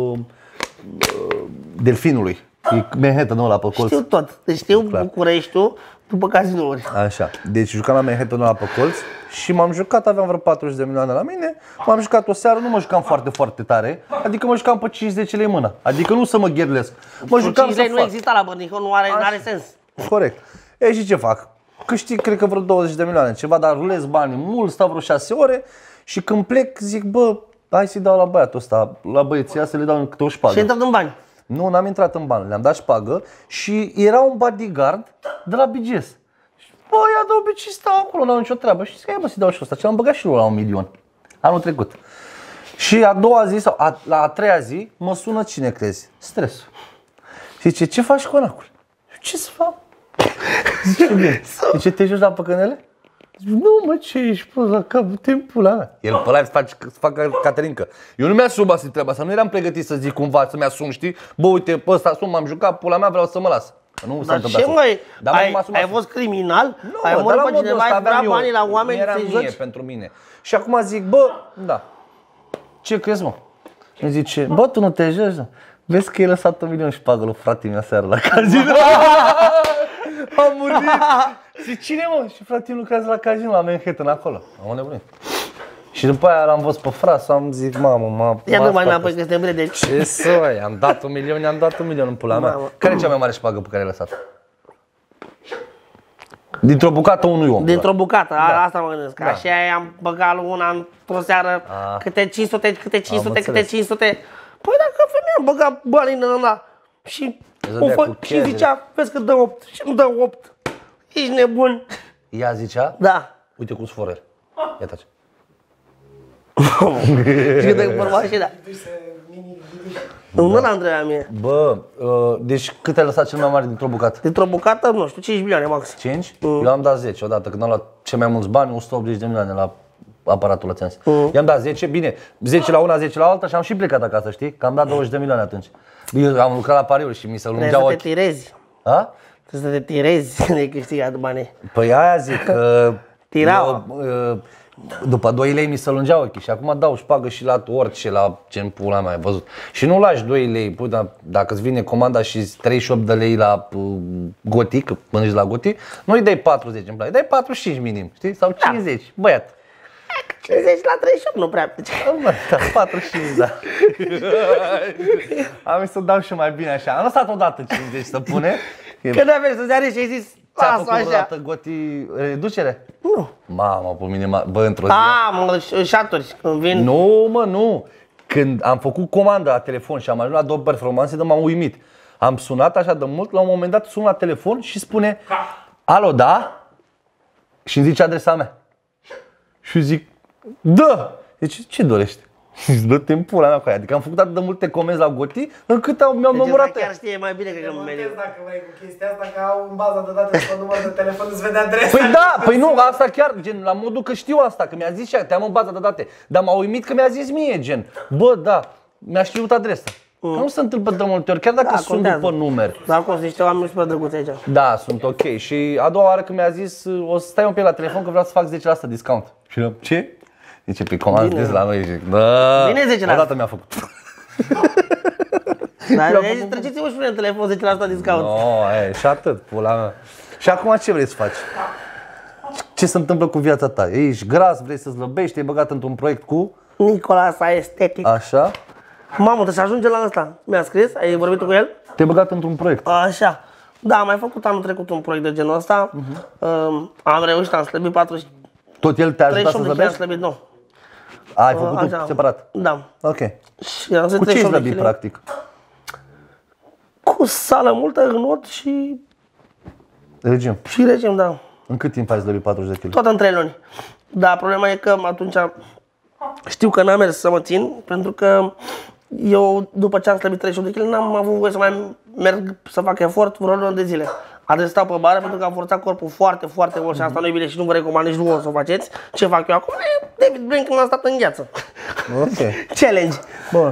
Delfinului. E Manhattan-ul ăla pe colț. Știu tot. Deci știu Bucureștiul după casinouri. Așa, deci jucam la Manhattan-ul ăla pe colț și m-am jucat, aveam vreo 40 de milioane la mine, m-am jucat o seară, nu mă jucam foarte, foarte tare, adică mă jucam pe 50 lei în mână, adică nu să mă gherlesc. Mă jucam 5 să lei nu fac. exista la Bărnică, nu are sens. Corect. E și ce fac? Câștig, cred că vreo 20 de milioane, ceva, dar rulez banii mult, stau vreo 6 ore și când plec zic, bă, hai să-i dau la băiatul ăsta, la băieții să le dau câte o șpagă. Și intrat în bani. Nu, n-am intrat în bani, le-am dat șpagă și era un bodyguard de la BGS. Și, bă, ia de obicei stau acolo, n-au nicio treabă. Și zic, hai bă, să-i dau și ăsta. Și am băgat și lui la 1 milion, anul trecut. Și a doua zi, sau la a treia zi, mă sună cine crezi? Stresul. Și zice, ce faci cu ănacul? Ce să fac? Zice, bine. Zice, te joci la păcănele? Zic, nu mă, ce ești pus la cap, timpul la mea. El pe live să facă Caterinca. Eu nu mi-asum asta treaba asta, nu eram pregătit să zic cumva, să mi-asum, știi? Bă, uite, pe ăsta asum, m-am jucat, pula mea, vreau să mă las. Nu s-a Dar întâmplat ce asta. mai, Dar ai fost criminal? Nu, Ai mă, dar omorât la pe modul cineva, ăsta ai vrea aveam eu. banii la oameni Era să-i mie joci? pentru mine. Și acum zic, bă, da, ce crezi, mă? Îmi zice, bă, tu nu te joci, da? Vezi că e lăsat 1 milion și pagă lui fratele meu seara la casino. Am murit. Și cine, mă? Și fratele meu lucrează la casino, la Manhattan, acolo. Am nebunit. Și după aia l-am văzut pe fras, am zis, mamă, Ia nu mai înapoi că suntem prieteni. ce să ai, am dat 1 milion, i-am dat 1 milion în pula mea. Mamă. Care e cea mai mare șpagă pe care ai lăsat? Dintr-o bucată unui om. Dintr-o bucată, Da. asta mă gândesc. Așa am băgat lui una într-o seară, câte 500, câte 500, câte înțeles. 500. Păi dacă femeia am băgat banii în ăla și, dădea cu și cheze. zicea, vezi că dă 8 și îmi dă 8. Ești nebun. Ea zicea, Da. uite cum sforel. Ia taci. Și cât de vorba și da. Nu l-am întrebat mie. Bă, deci cât ai lăsat cel mai mare dintr-o bucată? Dintr-o bucată, nu știu, 5 milioane maxim. 5? Eu am dat 10 odată, când am luat cei mai mulți bani, 180 de milioane la aparatul la țeans. I-am dat 10, bine, 10 la una, 10 la alta și am și plecat acasă, știi? Că am dat 20 de milioane atunci. Eu am lucrat la pariuri și mi se Trebuie lungeau să te ochii. tirezi. A? Trebuie să te tirezi de câștigat banii. Păi aia zic că Tirau. după 2 lei mi se lungeau ochii și acum dau șpagă și la orice, la ce pula mea ai văzut. Și nu lași 2 lei, păi, dacă îți vine comanda și 38 de lei la Goti, că mănânci la Goti, nu îi dai 40 în plan, îi dai 45 minim, știi? Sau 50, băiat. 50 la 38 nu prea plece. Mă, da, 45, da. Am zis să dau și mai bine așa. Am lăsat odată 50 să pune. Că n-ai venit să-ți are și ai zis, Ți-a lasă făcut așa. vreodată Goti reducere? Nu. Mamă, pe mine, bă, într-o zi. Mă, șaturi, când vin. Nu, mă, nu. Când am făcut comanda la telefon și am ajuns la 2 performanțe, m-am uimit. Am sunat așa de mult, la un moment dat sun la telefon și spune, alo, da? Și îmi zice adresa mea. Și zic, da. Deci, ce dorești? Și dă-te în pula mea cu aia. Adică am făcut atât de multe comenzi la Goti, încât mi-am Deci memorat ăsta chiar știe mai bine că Nu meniu. știu dacă mai e cu chestia asta, că au în baza de date sau număr de telefon, îți vede adresa. Păi da, păi nu, asta chiar, gen, la modul că știu asta, că mi-a zis și ea, te-am în baza de date. Dar m-a uimit că mi-a zis mie, gen, bă, da, mi-a știut adresa. Că nu se întâmplă de multe ori, chiar dacă sunt contează. după numer. Dar acum sunt niște oameni super drăguți aici. Da, sunt ok. Și a doua oară când mi-a zis, o să stai un pic la telefon că vreau să fac 10% discount. Și eu, ce? Zice, pe cum am zis la noi, zic, da. Bine 10%. Odată mi-a făcut. Dar ai zis, treceți-vă și mine în telefon 10% discount. No, și atât, pula mea. Și acum ce vrei să faci? Ce se întâmplă cu viața ta? Ești gras, vrei să slăbești, te-ai băgat într-un proiect cu... Nicolasa Estetic. Așa? Mamă, trebuie să ajungem la ăsta. Mi-a scris? Ai vorbit cu el? Te-ai băgat într-un proiect. Așa. Da, am mai făcut anul trecut un proiect de genul ăsta. Am reușit, am slăbit 40. Tot el te-a ajutat 38 să de kg am slăbești? slăbit, nu. Ai făcut Așa. separat? Da. Ok. Și am Cu ce ai slăbit, kg. practic? Cu sală multă, înot și Regim. Și regim, da. În cât timp ai slăbit 40 de kg? Tot în 3 luni. Dar problema e că atunci știu că n-am mers să mă țin, pentru că eu, după ce am slăbit 38 de kg, n-am avut voie să mai merg să fac efort vreo lună de zile. Adres stau pe bară pentru că am forțat corpul foarte, foarte mult și asta nu e bine și nu vă recomand nici nu o să o faceți. Ce fac eu acum? David Blaine când am stat în gheață. Ok. Challenge. Bun.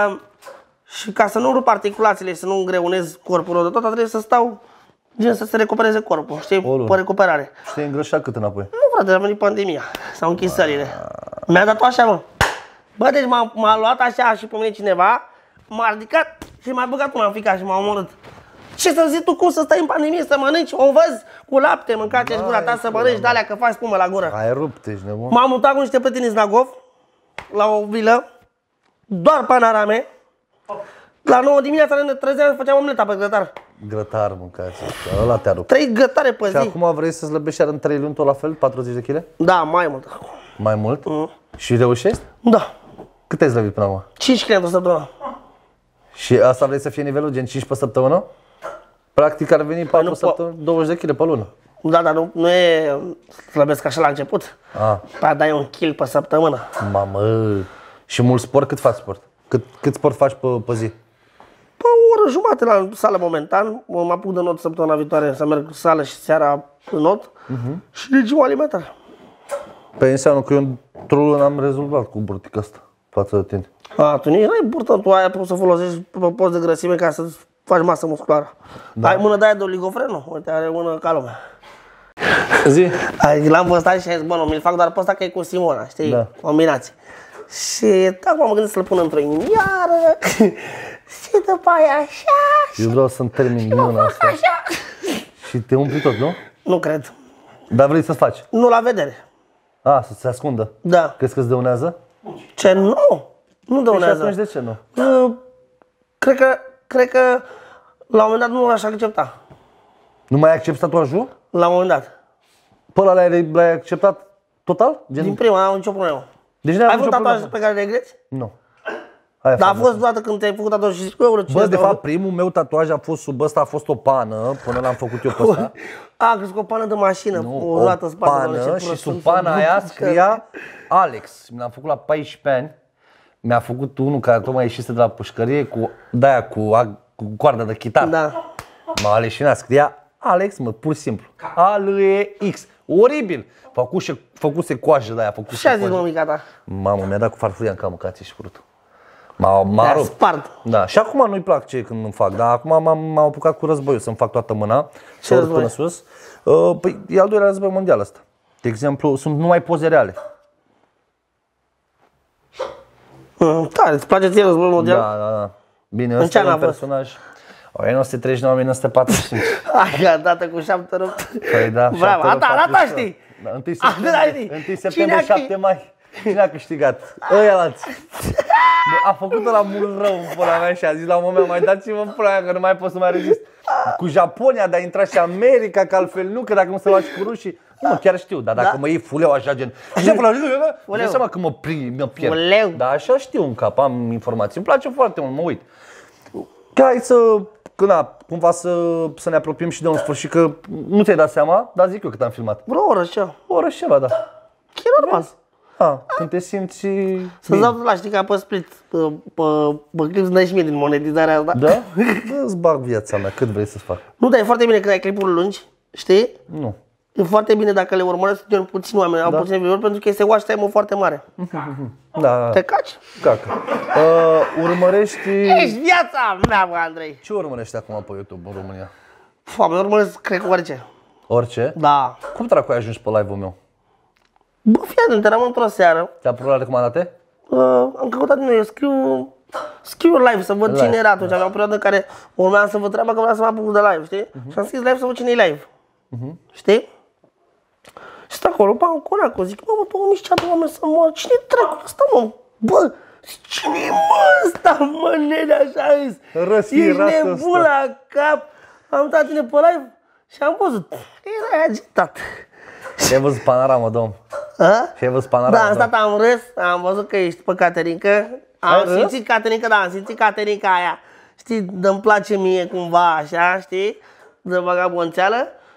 Și ca să nu rup articulațiile și să nu îngreunez corpul rău de tot, trebuie să stau gen să se recupereze corpul, știi, pe recuperare. Și te-ai îngrășat cât înapoi? Nu, frate, a venit pandemia. S-au închis sălile. Mi-a dat-o așa, mă. Bă, deci m-a luat așa și pe mine cineva, m-a ridicat și m-a băgat cum am ficat și m-a omorât. Ce să zici tu, cum să stai în pandemie, să mănânci o văz cu lapte, mâncați gura ta, să mănânci de-alea, că faci spumă la gură. Ai rupt, ești nebun. M-am mutat cu niște prieteni în Znagov, la o vilă, doar panorame. La 9 dimineața ne trezeam, făceam omleta pe grătar. Grătar mâncați, ăla te-a rupt. 3 grătare pe Și zi. acum vrei să slăbești iar în 3 luni tot la fel, 40 de kg? Da, mai mult. Mai mult? Și reușești? Da. Cât ai slăbit până acum? 5 kg pe săptămână. Și asta vrei să fie nivelul gen 5 pe săptămână? Practic ar veni 4 pe săptămână, 20 de kg pe lună. Da, dar nu e slăbesc așa la început. Păi dai 1 kg pe săptămână. Mamă, și mult sport? Cât faci sport? Cât sport faci pe zi? Pe o oră jumate la sală momentan. Mă apuc de not săptămâna viitoare să merg sală și seara în not. Și regimul alimentar. Păi înseamnă că eu într-o lună am rezolvat cu burtica asta față de tine. Tu nici n-ai burtă, tu aia poți să folosești pe post de grăsime ca să faci masă musculară. Da. Ai mână de aia de oligofrenul, uite, are mână ca lumea. Zi. L-am văzut și am zis, bă, nu, mi-l fac doar pe ăsta că e cu Simona, știi, Da. combinații. Și acum mă gândesc să-l pun într-o inimioară și după aia așa. Eu vreau să-mi termin luna asta. Așa. Și te umpli tot, nu? Nu cred. Dar vrei să-ți faci? Nu la vedere. Să se ascundă? Da. Crezi că îți dăunează? Ce? Nu. Nu Și dăunează. atunci de ce nu? Cred că la un moment dat nu l-aș accepta. Nu mai ai acceptat tatuajul? La un moment dat. Pe ăla l-ai acceptat total? Gen... Din prima, n-am nicio problemă. Deci n-ai Ai avut avut nicio tatuaje problemă? pe care le regreți? Nu. Aia Dar a fac. fost dată când te-ai făcut tatuaj și zici, bă, Bă, de fapt, primul meu tatuaj a fost sub ăsta, a fost o pană, până l-am făcut eu pe ăsta. A, crezi că o pană de mașină, o roată în spate. doamne, ce pană și prost sub sunt. pana aia scria Alex. Mi l-am făcut la 14 ani. Mi-a făcut unul care tocmai ieșise de la pușcărie cu de-aia cu coarda de chitară. Da. M-a aleșinat, scria Alex, mă, pur și simplu. A-L-E-X. Oribil. Făcuse coajă de aia, făcuse Ce a zis coajă. mămica ta? Mamă, mi-a dat cu farfuria în camă, cații și crutul. M-a Te-a rupt. spart. Da, și acum nu-i plac ce când îmi fac, dar acum m-am apucat cu războiul, să-mi fac toată mâna, să urc război? până sus. Păi e al doilea război mondial ăsta. De exemplu, sunt numai poze reale. Tare, îți place ție războiul mondial? Da. Bine, ce ăsta an e a un fost? personaj. 1939-1945. Hai, dată cu 7 rupt. Păi da, Bravo, 7 asta știi. Da, 1 Asta septembrie, știi. 1 septembrie, 7 mai. Cine a câștigat? Ăia alții. A făcut-o la mult rău în pula mea și a zis la un moment, mai dați-mă în pula mea că nu mai pot să mai rezist. Cu Japonia, de a intra și America, că altfel nu, că dacă nu se lua și cu rușii. Nu, chiar știu, dar dacă mă iei fuleu așa gen, ce fuleu, îmi dai seama că mă pierd. Fuleu. Dar așa știu în cap, am informații, îmi place foarte mult, mă uit. Că hai să, cumva să ne apropiem și de un sfârșit, că nu ți-ai dat seama, dar zic eu cât am filmat. Vreo oră, ce? O oră și ceva, da. E normal. Când te simți Să-ți dau la știi ca pe split, pe clip să mie din monetizarea asta. Da? Îți bag viața mea, cât vrei să-ți fac. Nu, dar e foarte bine când ai clipuri lungi, știi? Nu. E foarte bine dacă le urmăresc puțin oameni, au puțin viitor, pentru că este watch time-ul foarte mare. Da, Te caci? cacă. Urmărești... Ești viața mea, bă, Andrei. Ce urmărești acum pe YouTube în România? Foame, urmăresc, cred că orice. Orice? Da. Cum dracu ai ajuns pe live-ul meu? Bă, fii atent, eram într-o seară, Te-a aprobat recomandate? am căutat din nou, eu scriu live să văd Live, cine era atunci. Aveam o perioadă în care urmeam să văd treaba că vreau să mă apuc de live, știi? Și am scris live să văd cine e live. Știi? Și stă acolo, bă, conacu, zic, mă, 2000 de oameni să moară, cine dracu ăsta, mă? Bă, cine e mă ăsta, mă, nene, așa zis? Răspirat Ești nebun ăsta. la cap. Am dat tine pe live și am văzut. Era agitat. Și ai văzut panorama, domn. A? Și ai văzut panorama, Da, am domn. stat, am râs, am văzut că ești pe Caterinca. Ai Am râs? simțit Caterinca, da, am simțit Caterinca aia. Știi, îmi place mie cumva așa, știi? De vagabonțeală.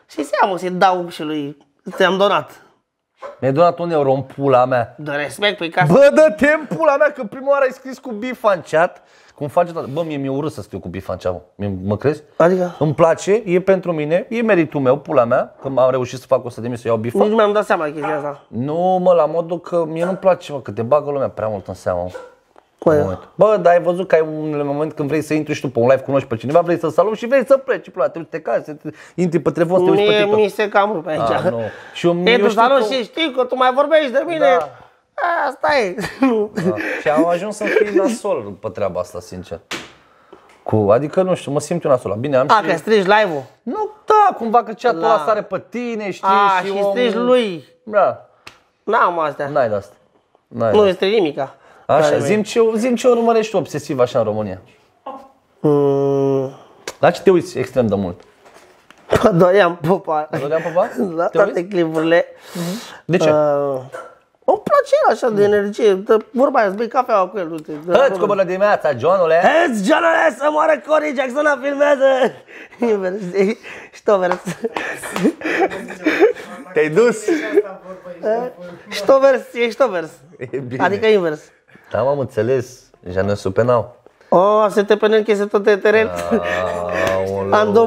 Și seamă să-i dau și lui, ți-am donat. Mi-ai donat 1 euro în pula mea. De respect, păi ca să... Bă, dă-te în pula mea, că prima oară ai scris cu bifan în chat. Cum face toată... Bă, mie mi-e urât să scriu cu bifan în chat, mă crezi? Adică? Îmi place, e pentru mine, e meritul meu, pula mea, că am reușit să fac 100.000 să iau bifan. Nici nu mi-am dat seama de chestia asta. Nu, mă, la modul că mie nu-mi place, mă, că te bagă lumea prea mult în seamă. Păi, Bă, dar ai văzut că ai un moment când vrei să intri și tu pe un live, cunoști pe cineva, vrei să saluți și vrei să pleci, pula, te uiți, te cazi, intri pe telefon, te uiți pe TikTok. mi se cam rupe aici. Nu. Și eu Te duci salut că... și știi că tu mai vorbești de mine. Da. Asta e. Nu. Da. Și am ajuns să fii nasol pe treaba asta, sincer. Adică, nu știu, mă simt eu nasol. Bine, am Că strigi live-ul. Nu, da, cumva că chatul ăla sare pe tine, știi, și și strigi lui. Da, N-am astea. n-ai de-asta. Nu îi strigi nimica. Așa, zi-mi ce urmărești tu obsesiv așa în România. La ce te uiți extrem de mult? Dorian Popa. Dorian Popa? La Te toate uiți? clipurile. De ce? Îmi place așa de energie. Vorba aia, îți bei cafeaua cu el. Uite, Hăți coboră dimineața, Johnule! Hăți, Johnule, să moară Corey Jackson, filmează! Invers, ștovers. Te-ai dus? Ștovers, e ștovers. E bine. Adică invers. Da, m-am înțeles. Já ne supenau. Se te penel che se tot te teren. Ando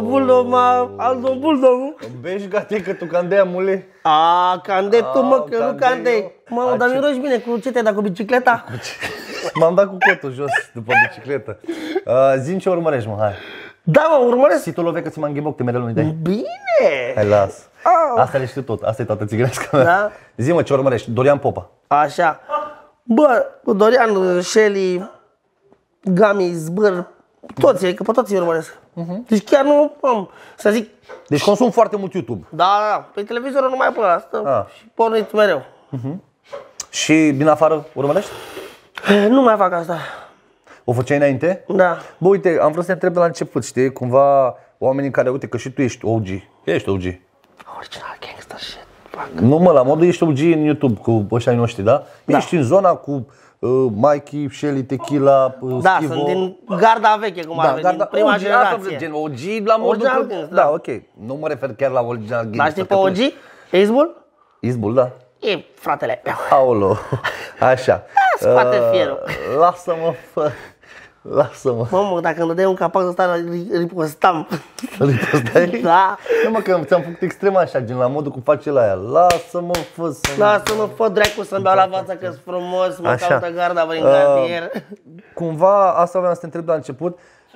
buldo. Beși gatică tu candea, mule. Cande tu, mă, că nu candei cande. eu. Mă, dar miroși bine, cu ce te-ai dat, cu bicicleta? M-am dat cu cotul jos după bicicletă. Zi-mi ce urmărești, mă, hai. Da, mă, urmăresc. Si tu lovea că ți m-am ghibocte mereu nu dai. Bine! Hai, las. Asta le știu tot, asta e toată țigănească mea. Da? Zi-mă ce urmărești, Dorian Popa. Așa. Bă, Dorian, Shelly, Gami, Zbâr, toți, adică pe toți îi urmăresc. Deci chiar nu am, să zic, Deci consum foarte mult YouTube. da, pe televizorul nu mai până asta și pornit mereu. Și din afară urmărești? Nu mai fac asta. O făceai înainte? Da. Bă, uite, am vrut să te întreb de la început, știi? Cumva oamenii care, uite, că și tu ești OG. Ești OG. Original gangster shit. Nu, mă, la modul ești OG în YouTube cu ăștia noștri, da? Ești în zona cu Mikey, Shelly, Tequila, Da, Schivo. sunt din garda veche, cum ar veni, din prima OG, generație. gen OG la modul Original că... gangster, Da, da. ok. Nu mă refer chiar la original gangster. Dar știi pe că tu OG? Izbul? Izbul, da. E fratele meu. Aolo. Așa. Scoate fierul. Lasă-mă, fă. Lasă-mă. Mă, dacă îmi dădeai un capac ăsta, ripostam. Ripostai? Da. Nu, mă, că ți-am făcut extrem așa, gen la modul cum face la ea. Lasă-mă, fă să... Lasă-mă, fă dracu să-mi beau la față că-s frumos, mă Așa. caută garda prin cartier. Cumva, asta vreau să te întreb de la început.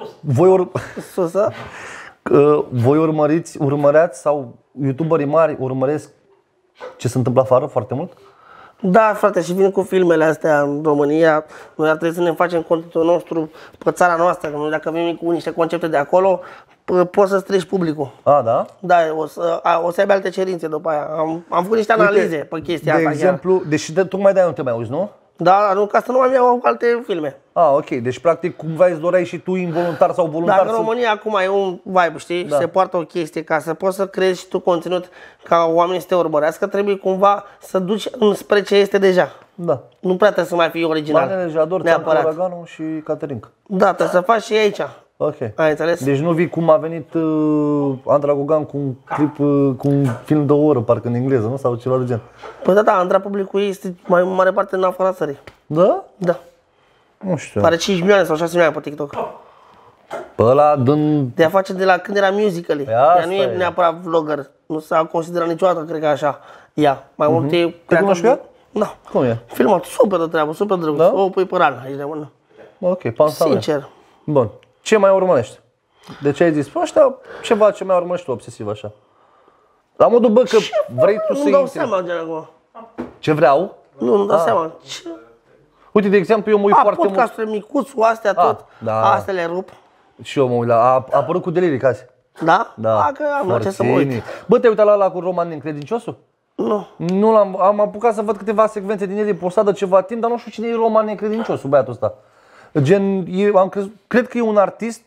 Susă? Voi urmăreați sau youtuberii mari urmăresc ce se întâmplă afară foarte mult? Da, frate, și vin cu filmele astea în România. Noi ar trebui să ne facem contentul nostru pe țara noastră, că noi dacă venim cu niște concepte de acolo, poți să strici publicul. Da? Da, o să aibă alte cerințe după aia. Am făcut niște analize pe chestia de asta. exemplu, deși tocmai de-aia nu te mai auzi, nu? Da, nu, ca să nu mai iau alte filme. Ok, deci practic cumva îți doreai și tu involuntar sau voluntar Dacă în România acum e un vibe, știi? Da. Se poartă o chestie, ca să poți să creezi și tu conținut ca oamenii să te urmărească, trebuie cumva să duci spre ce este deja. Da. Nu prea trebuie să mai fii original. Manele, Jador, Țancu, Uraganu și Caterinca. Da, trebuie să faci și aici. Ok. Ai înțeles? Deci nu vii cum a venit Andra Gogan cu un clip, cu un film de o oră, parcă în engleză, nu? Sau ceva de gen. Păi da, Andra publicul este mai mare parte în afara țării. Da? Da. Nu știu. Are 5 milioane sau 6 milioane pe TikTok. Pe ăla dând... De a face de la când era musical.ly. asta Ea nu e e. neapărat vlogger. Nu s-a considerat niciodată, cred că așa. Ea. Mai mult e... Te cunoști pe ea? Da. Cum e? Filmat super de treabă, super drăguț. Da? O pui pe ran aici de mână. Ok, pansa mea. Sincer. Bun. Ce mai urmărești? De ce ai zis? Păi ăștia, ceva ce mai urmărești tu obsesiv așa? La modul, bă, că vrei tu să Nu dau intri. seama, gen acum. Ce vreau? Nu dau seama. Ce? Uite, de exemplu, eu mă uit foarte mult. Podcasturile micuțul, astea tot. da. Astea le rup. Și eu mă uit la... A apărut cu Deliric azi. Da? Da. Că am ce să mă uit. Bă, te-ai uitat la ăla cu Roman Necredinciosul? Nu. Nu am apucat să văd câteva secvențe din el, e postat de ceva timp, dar nu știu cine e Roman Necredinciosul, băiatul ăsta. Gen, cred că e un artist,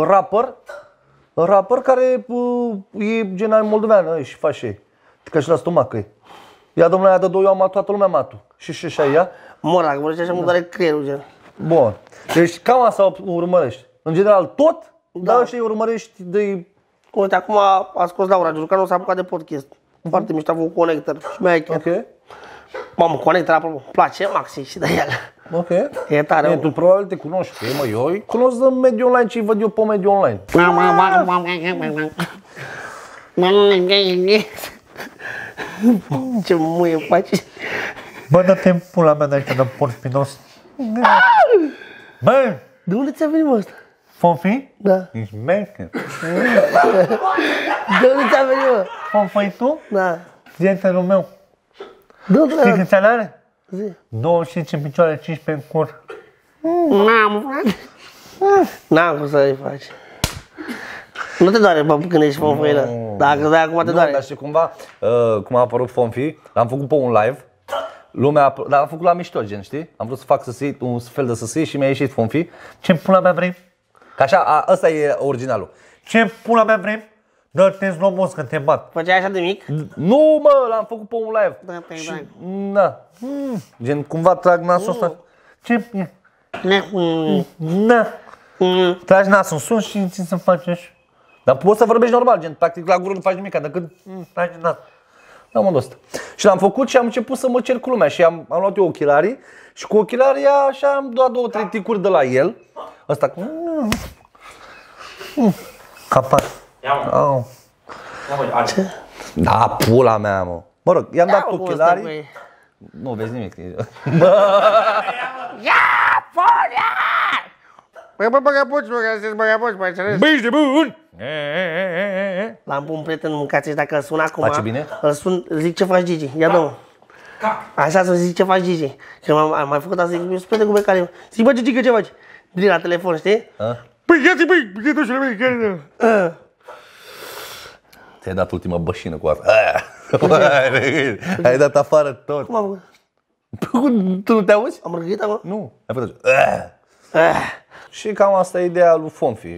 rapper care e gen moldovean și face ei. Ca și la stomac e. Ia domnule, aia de 2 eu am toată lumea matu. Și așa ia. Mă, dacă vorbește așa, mă doare creierul, gen. Bun. Deci cam asta urmărești. În general tot, dar ăștia îi urmărești de Uite, acum a scos Laura Giurcanu, s-a apucat de podcast. Foarte mișto, a făcut conector și mai chiar. Ok. Mamă, conector, apropo, place maxim și de el. Ok. E tare, Tu probabil te cunoști, că mă, eu îi cunosc de mediul online ce-i văd eu pe mediul online. Ce muie faci? Bă, dă-te în pula mea de aici de porc pinos. Bă, De unde ți-a venit, mă, ăsta? Fonfi? Da. Ești mecher. De unde ți-a venit, mă? Fonfi tu? Da. Prietenul meu. De unde Știi câți ani are? Zi. 25 în picioare, 15 în cur. N-am, frate. N-am cum să-i faci. Nu te doare, bă, când ești fonfăină. Dacă dai acum te Nu, doare. dar știi cumva, cum a apărut Fonfi, l-am făcut pe un live. Lumea, dar am făcut la mișto, gen, știi? Am vrut să fac săsâit, un fel de săsâit și mi-a ieșit Fonfi. Ce pula mea vrei? Că așa, ăsta e originalul. Ce pula mea vrei? Dă-te în slomos că te bat. Făceai așa de mic? Nu, mă, l-am făcut pe un live. Da, pe Și, exact. na, gen, cumva trag nasul ăsta. Ce? Na. Tragi nasul sus și ți să faci așa. Dar poți să vorbești normal, gen, practic la gură nu faci nimic, decât Tragi nasul. la modul ăsta. Și l-am făcut și am început să mă cer cu lumea și am luat eu ochelarii și cu ochelarii așa am dat 2-3 ticuri de la el. Ăsta cu... Capat. Au. Da, pula mea, mă. Mă rog, i-am dat Ia, mă, ochelarii. ăsta, băi. Nu vezi nimic. Băi, băgapuci, mă, că sunteți băgapuci, mă, înțeles? Băi, ești de bun! L-am pun un prieten, mâncați și dacă îl sun acum, Face bine? îl sun, zic ce faci, Gigi, ia dă-mă. Așa să zic ce faci, Gigi. Că am mai făcut asta, zic, eu sunt cu becare. Zic, bă, Gigi, că ce faci? Din la telefon, știi? Păi, ia-ți, băi, ghetoșule, băi, care... Ți-ai dat ultima bășină cu asta. Ai dat afară tot. Cum am făcut? Tu nu te auzi? Am răgăit acum? Nu. Ai făcut Și cam asta e ideea lui Fonfi.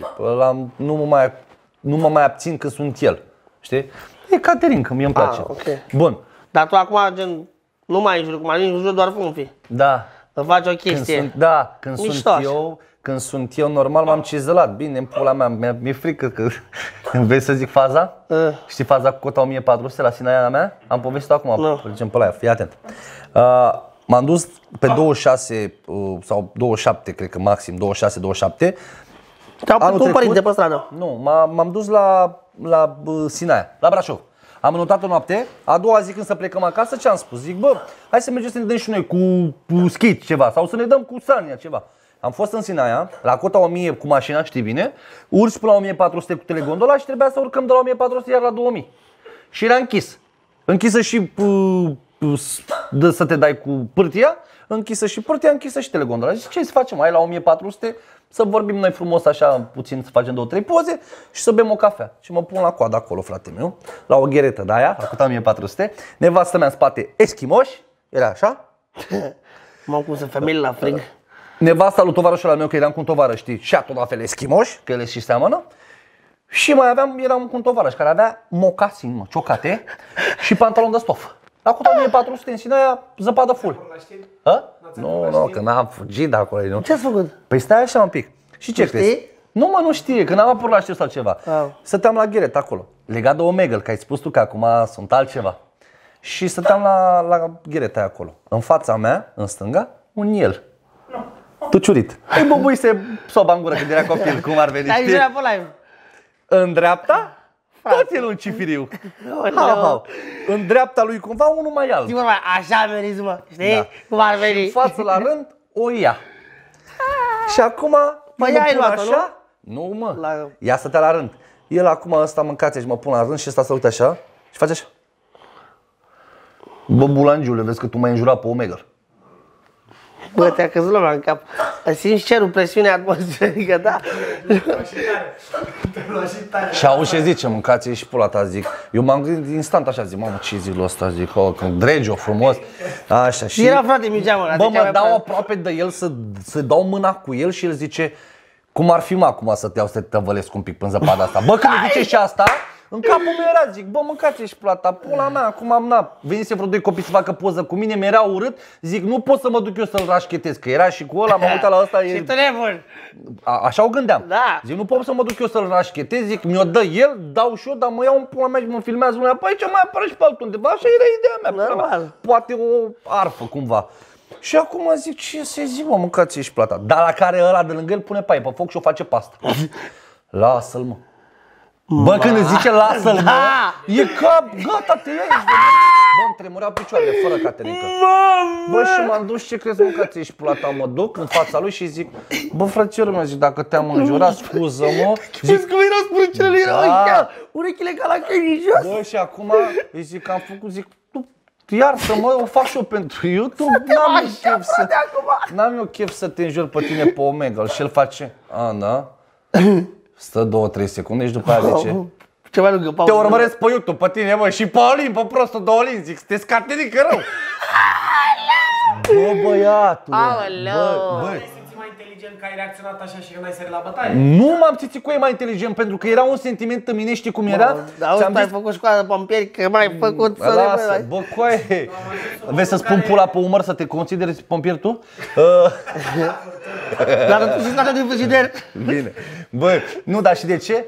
Nu mă mai abțin că sunt el. Știi? E Caterin, că mie îmi place. Ok. Bun. Dar tu acum, gen, nu mai jur, cum ajungi, jur doar funfi. Da. Să faci o Când chestie. sunt, da, Mișto așa. când sunt eu normal m-am cizelat. Bine, în pula mea, mi-e frică că vrei să zic faza? Știi faza cu cota 1400 la Sinaia mea? Am povestit-o acum, Nu. zicem pe la ea, fii atent. M-am dus pe 26 sau 27, cred că maxim, 26-27. Te-au Anul pus un părinte trecut- pe stradă. Nu, m-am dus la Sinaia, la Brașov. Am înotat o noapte, a doua zi când să plecăm acasă, ce am spus? Zic, bă, hai să mergem să ne dăm și noi cu skate ceva sau să ne dăm cu Sania ceva. Am fost în Sinaia, la cota 1000 cu mașina, știi bine, urci până la 1400 cu telegondola și trebuia să urcăm de la 1400 iar la 2000. Și era închis. Închisă și să te dai cu pârtia, închisă și pârtia, închisă și telegondola. Zic, ce să facem? Hai la 1400 să vorbim noi frumos așa puțin, să facem 2-3 poze și să bem o cafea. Și mă pun la coadă acolo, frate meu, la o gheretă de aia, la cota 1400. Nevastă mea în spate, eschimoși, era așa. M-am pus în femeile la frig. Nevasta lui tovarășul al meu, că eram cu un tovarăș, știi, și tot la fel eschimoși, că ele și seamănă. Și mai eram cu un tovarăș care avea mocasin, mă, ciocate și pantalon de stofă. La cota 1400 în Sinaia, zăpadă full. Nu, că n-am fugit de acolo. Nu. Ce ați făcut? Păi stai așa un pic. Și ce Nu crezi? știi? Nu, mă, nu știe, că n-am apărut la știu sau ceva. Stăteam la gheret acolo, legat de Omegle, că ai spus tu că acum sunt altceva. Și stăteam la ghereta aia acolo. În fața mea, în stânga, un el. Tuciurit. Îi bubuise soba în gură când era copil, cum ar veni, Ai știi? jurat pe live. În dreapta, tot el un cifiriu. În dreapta lui cumva unul mai alb. Zic, vorba, așa meriți, mă, știi? Da. Cum ar Și veni. în față la rând o ia. Și acum Păi eu mă ai pun luat-o, așa. Nu, mă. La- Ea stătea la rând. El acum ăsta mâncați și mă pun la rând și ăsta se uită așa și face așa. Bă, bulangiule, vezi că tu m-ai înjurat pe Omegle. Bă, te-a căzut lumea în cap. Simți cerul, presiunea atmosferică, da? Și auzi ce zice, mâncați și pula ta, zic. Eu m-am gândit instant așa, zic, mamă, ce zic lui ăsta, zic, când dregi-o frumos. Așa, și Era frate Migea, mă, bă, mă dau aproape de el să dau mâna cu el și el zice, cum ar fi mă acum să te iau să te tăvălesc un pic până zăpada asta. Bă, când îmi zice și asta, În capul meu era, zic, bă, mâncați și plata, pula mea, acum venise vreo 2 copii să facă poză cu mine, mi-era urât, zic, nu pot să mă duc eu să-l rașchetez, că era și cu ăla, m-am uitat la ăsta. Și telefon. Așa o gândeam. Da. Zic, nu pot să mă duc eu să-l rașchetez, zic, mi-o dă el, dau și eu, dar mă iau în pula mea și mă filmează lumea, păi ce mai apare și pe altundeva, așa era ideea mea. Normal. Poate o arfă cumva. Și acum zic, ce să zic, mă, mâncați și plata. Dar la care ăla de lângă el pune pai pe foc și o face pastă. Lasă-l, mă. Bă, când îți zice lasă-l, mă, e ca, gata, te iei. Bă, îmi tremureau picioarele, fără caterincă. Bă, și m-am dus, ce crezi, mâncați și plata, mă duc în fața lui și zic, bă, frățiorul meu, zic, dacă te-am înjurat, scuză-mă. Zic, cum erau sprâncenele, erau așa, urechile ca la câini jos. Bă, și acum îi zic, am făcut, zic, iartă-mă, o fac și eu pentru YouTube, n-am eu chef să te înjur pe tine pe Omegle. Și el face, da? Stă 2-3 secunde și după aia zice, Ceva lungă pauză. te urmăresc pe YouTube, pe tine, bă, și pe Alin, pe prostul de Alin, zic, te scatenică rău. Bă, băiatule, bă. Te simți mai inteligent că ai reacționat așa și că n-ai sărit la bătaie? Nu m-am simțit cu ei mai inteligent, pentru că era un sentiment în mine, știi cum era? Da, uite, ai făcut școală de pompieri, că m-ai făcut să lasă, bă, coaie. Vrei să spun pula pe umăr să te consideri pompier tu? Dar tu și scată din frigider. Bine. Bă, nu, dar și de ce?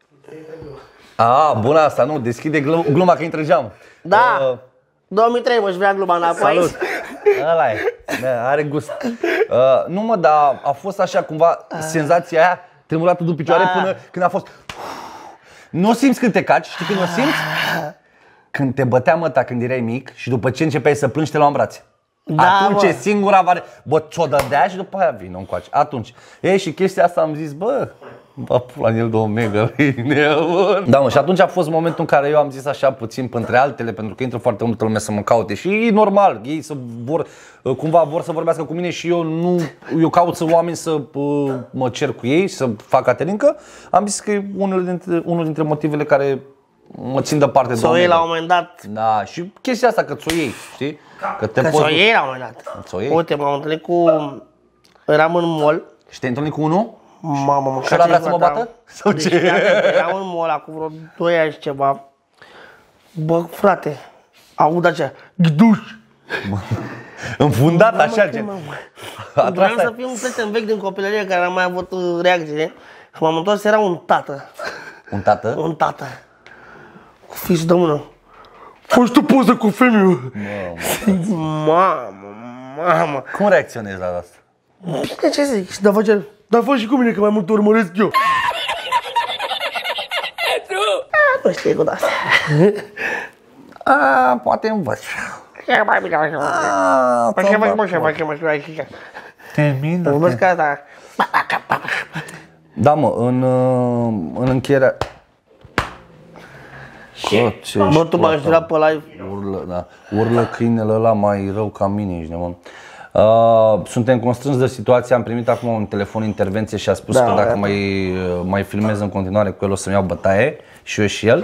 Bună asta, nu, deschide gluma că intră geamul. Da. 2003, mă, și vrea gluma înapoi. Salut. Ăla e, are gust. Nu mă, dar a fost așa cumva senzația aia tremurată din picioare până când a fost. Nu o simți când te caci, știi când o simți? Când te bătea măta când erai mic și după ce începeai să plângi te lua în brațe. Da, atunci mă. e singura vare. Bă, ți-o dădea și după aia vină încoace. Atunci. Ei, și chestia asta am zis, bă, pula în el de Omega, da, mă, și atunci a fost momentul în care eu am zis așa puțin, printre altele, pentru că intră foarte multă lume să mă caute și e normal, ei cumva vor să vorbească cu mine și eu caut să oameni să mă cer cu ei, să fac caterincă. Am zis că e unul dintre motivele care mă țin departe de Ți-o iei la un moment dat. Da, și chestia asta că ți-o iei, știi? Că ți-o iei la un moment dat. Ți-o iei. Uite, m-am întâlnit cu... Eram în mall. Și te-ai întâlnit cu unul? Mamă, mă, Și ăla vrea să mă bată? Sau deci, ce? Eram în mall acum vreo 2 ani și ceva. Bă, frate, aud așa, ghiduș. Înfundat așa, gen. Vreau să fiu un prieten vechi din copilărie care n-a mai avut reacție. Și m-am întors, era un tată. Un tată? Un tată. Cu fiș de mână. Faci tu poză cu femeie. Mamă. Cum reacționezi la asta? Bine, ce zic? Și da face, dar fă și cu mine că mai mult urmăresc eu. Nu știi cu asta. Poate învăț. E mai bine așa. Termină. Urmăresc asta. Da, mă, în încheierea... Bă, tu m-ai jurat pe live. Urlă câinele ăla mai rău ca mine, ești nebun. Suntem constrânși de situație, am primit acum un telefon intervenție și a spus că dacă mai filmez în continuare cu el o să-mi iau bătaie și eu și el.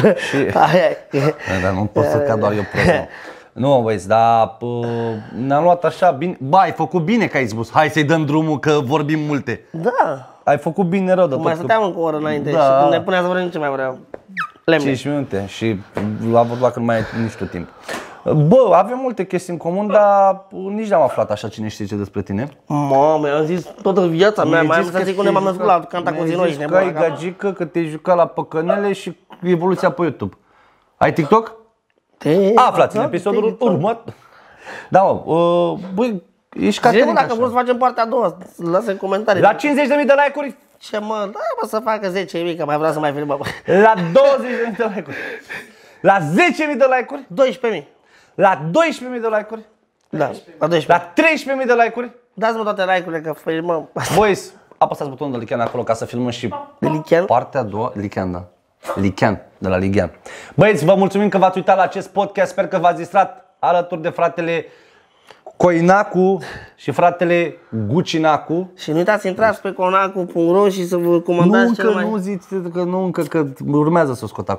Dar nu pot să cad doar eu prost. Nu, băieți, dar ne-am luat așa bine. Ba, ai făcut bine că ai spus, hai să-i dăm drumul că vorbim multe. Da. Ai făcut bine rău de tot. Mai stăteam încă o oră înainte și când ne punea să vorbim ce mai vreau. 5 minute și la vorba că nu mai ai nici tu timp. Bă, avem multe chestii în comun, dar nici n-am aflat așa cine știe ce despre tine. Mamă, eu am zis toată viața mea, mai am să zic unde m-am născut la Canta cu Zinoi. Că ai gagică, că te-ai jucat la păcănele și evoluția pe YouTube. Ai TikTok? Aflați în episodul următor. Da, mă, băi, ești caterincă dacă vreți să facem partea a doua, lasă în comentarii. La 50.000 de like-uri? Ce mă, da, mă, să facă 10.000, că mai vreau să mai filmăm. La 20.000 de like-uri. La 10.000 de like-uri? 12.000. La 12.000 de like-uri? Da, la 12.000. La 13.000 de like-uri? Dați-mă toate like-urile că filmăm. Boys, apăsați butonul de Lichean acolo ca să filmăm și De Lichean? partea a doua. Lichean, da. Lichean, de la Lichean. Băieți, vă mulțumim că v-ați uitat la acest podcast. Sper că v-ați distrat alături de fratele Coinacu și fratele Gucinacu. Și nu uitați să intrați pe conacu.ro și să vă comandați cel mai... Nu zici că nu încă, că urmează să o scot acum.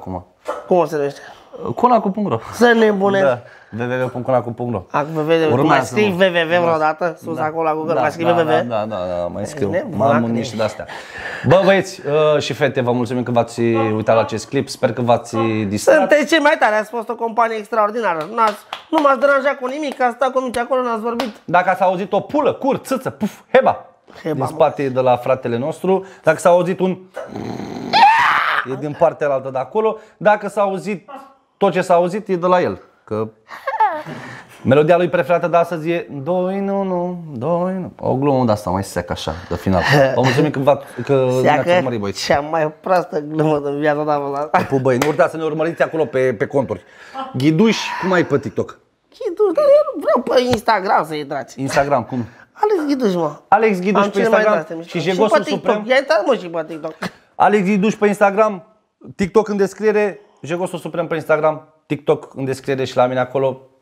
Cum o se numește? Conacu.ro. Să nebunesc. Da, www.conacu.ro. Mai scrii www vreodată? Sus acolo la Google, mai scrii www? Da, mai scriu. Nebun, Mai am acne. niște de-astea. Bă, băieți și fete, vă mulțumim că v-ați uitat la acest clip. Sper că v-ați distrat. Sunteți cei mai tari, ați fost o companie extraordinară. Nu m-ați deranjat cu nimic, ați stat cu minte acolo, n-ați vorbit. Dacă ați auzit o pulă, cur, țâță, puf, heba, Heba, din spate de la fratele nostru, dacă s-a auzit un e din partea altă de acolo, dacă s-a auzit tot ce s-a auzit e de la el, că melodia lui preferată de astăzi e 2 nu, 2 nu. O glumă de asta mai sec așa, de final. Vă mulțumim că ne-ați urmărit, băieți. Cea mai proastă glumă din viața ta. Pu, băi, nu uitați să ne urmăriți acolo pe conturi. Ghiduș, cum ai pe TikTok? Ghiduș, dar eu nu vreau pe Instagram să intrați. Instagram, cum? Alex Ghiduș, mă. Alex Ghiduș Am pe cele mai Instagram de-astea și mișto. Jegosul pe TikTok. Suprem. Ia intrat, mă, și pe TikTok. Alex Ghiduș pe Instagram, TikTok în descriere, Jegosul Suprem pe Instagram, TikTok în descriere și la mine acolo.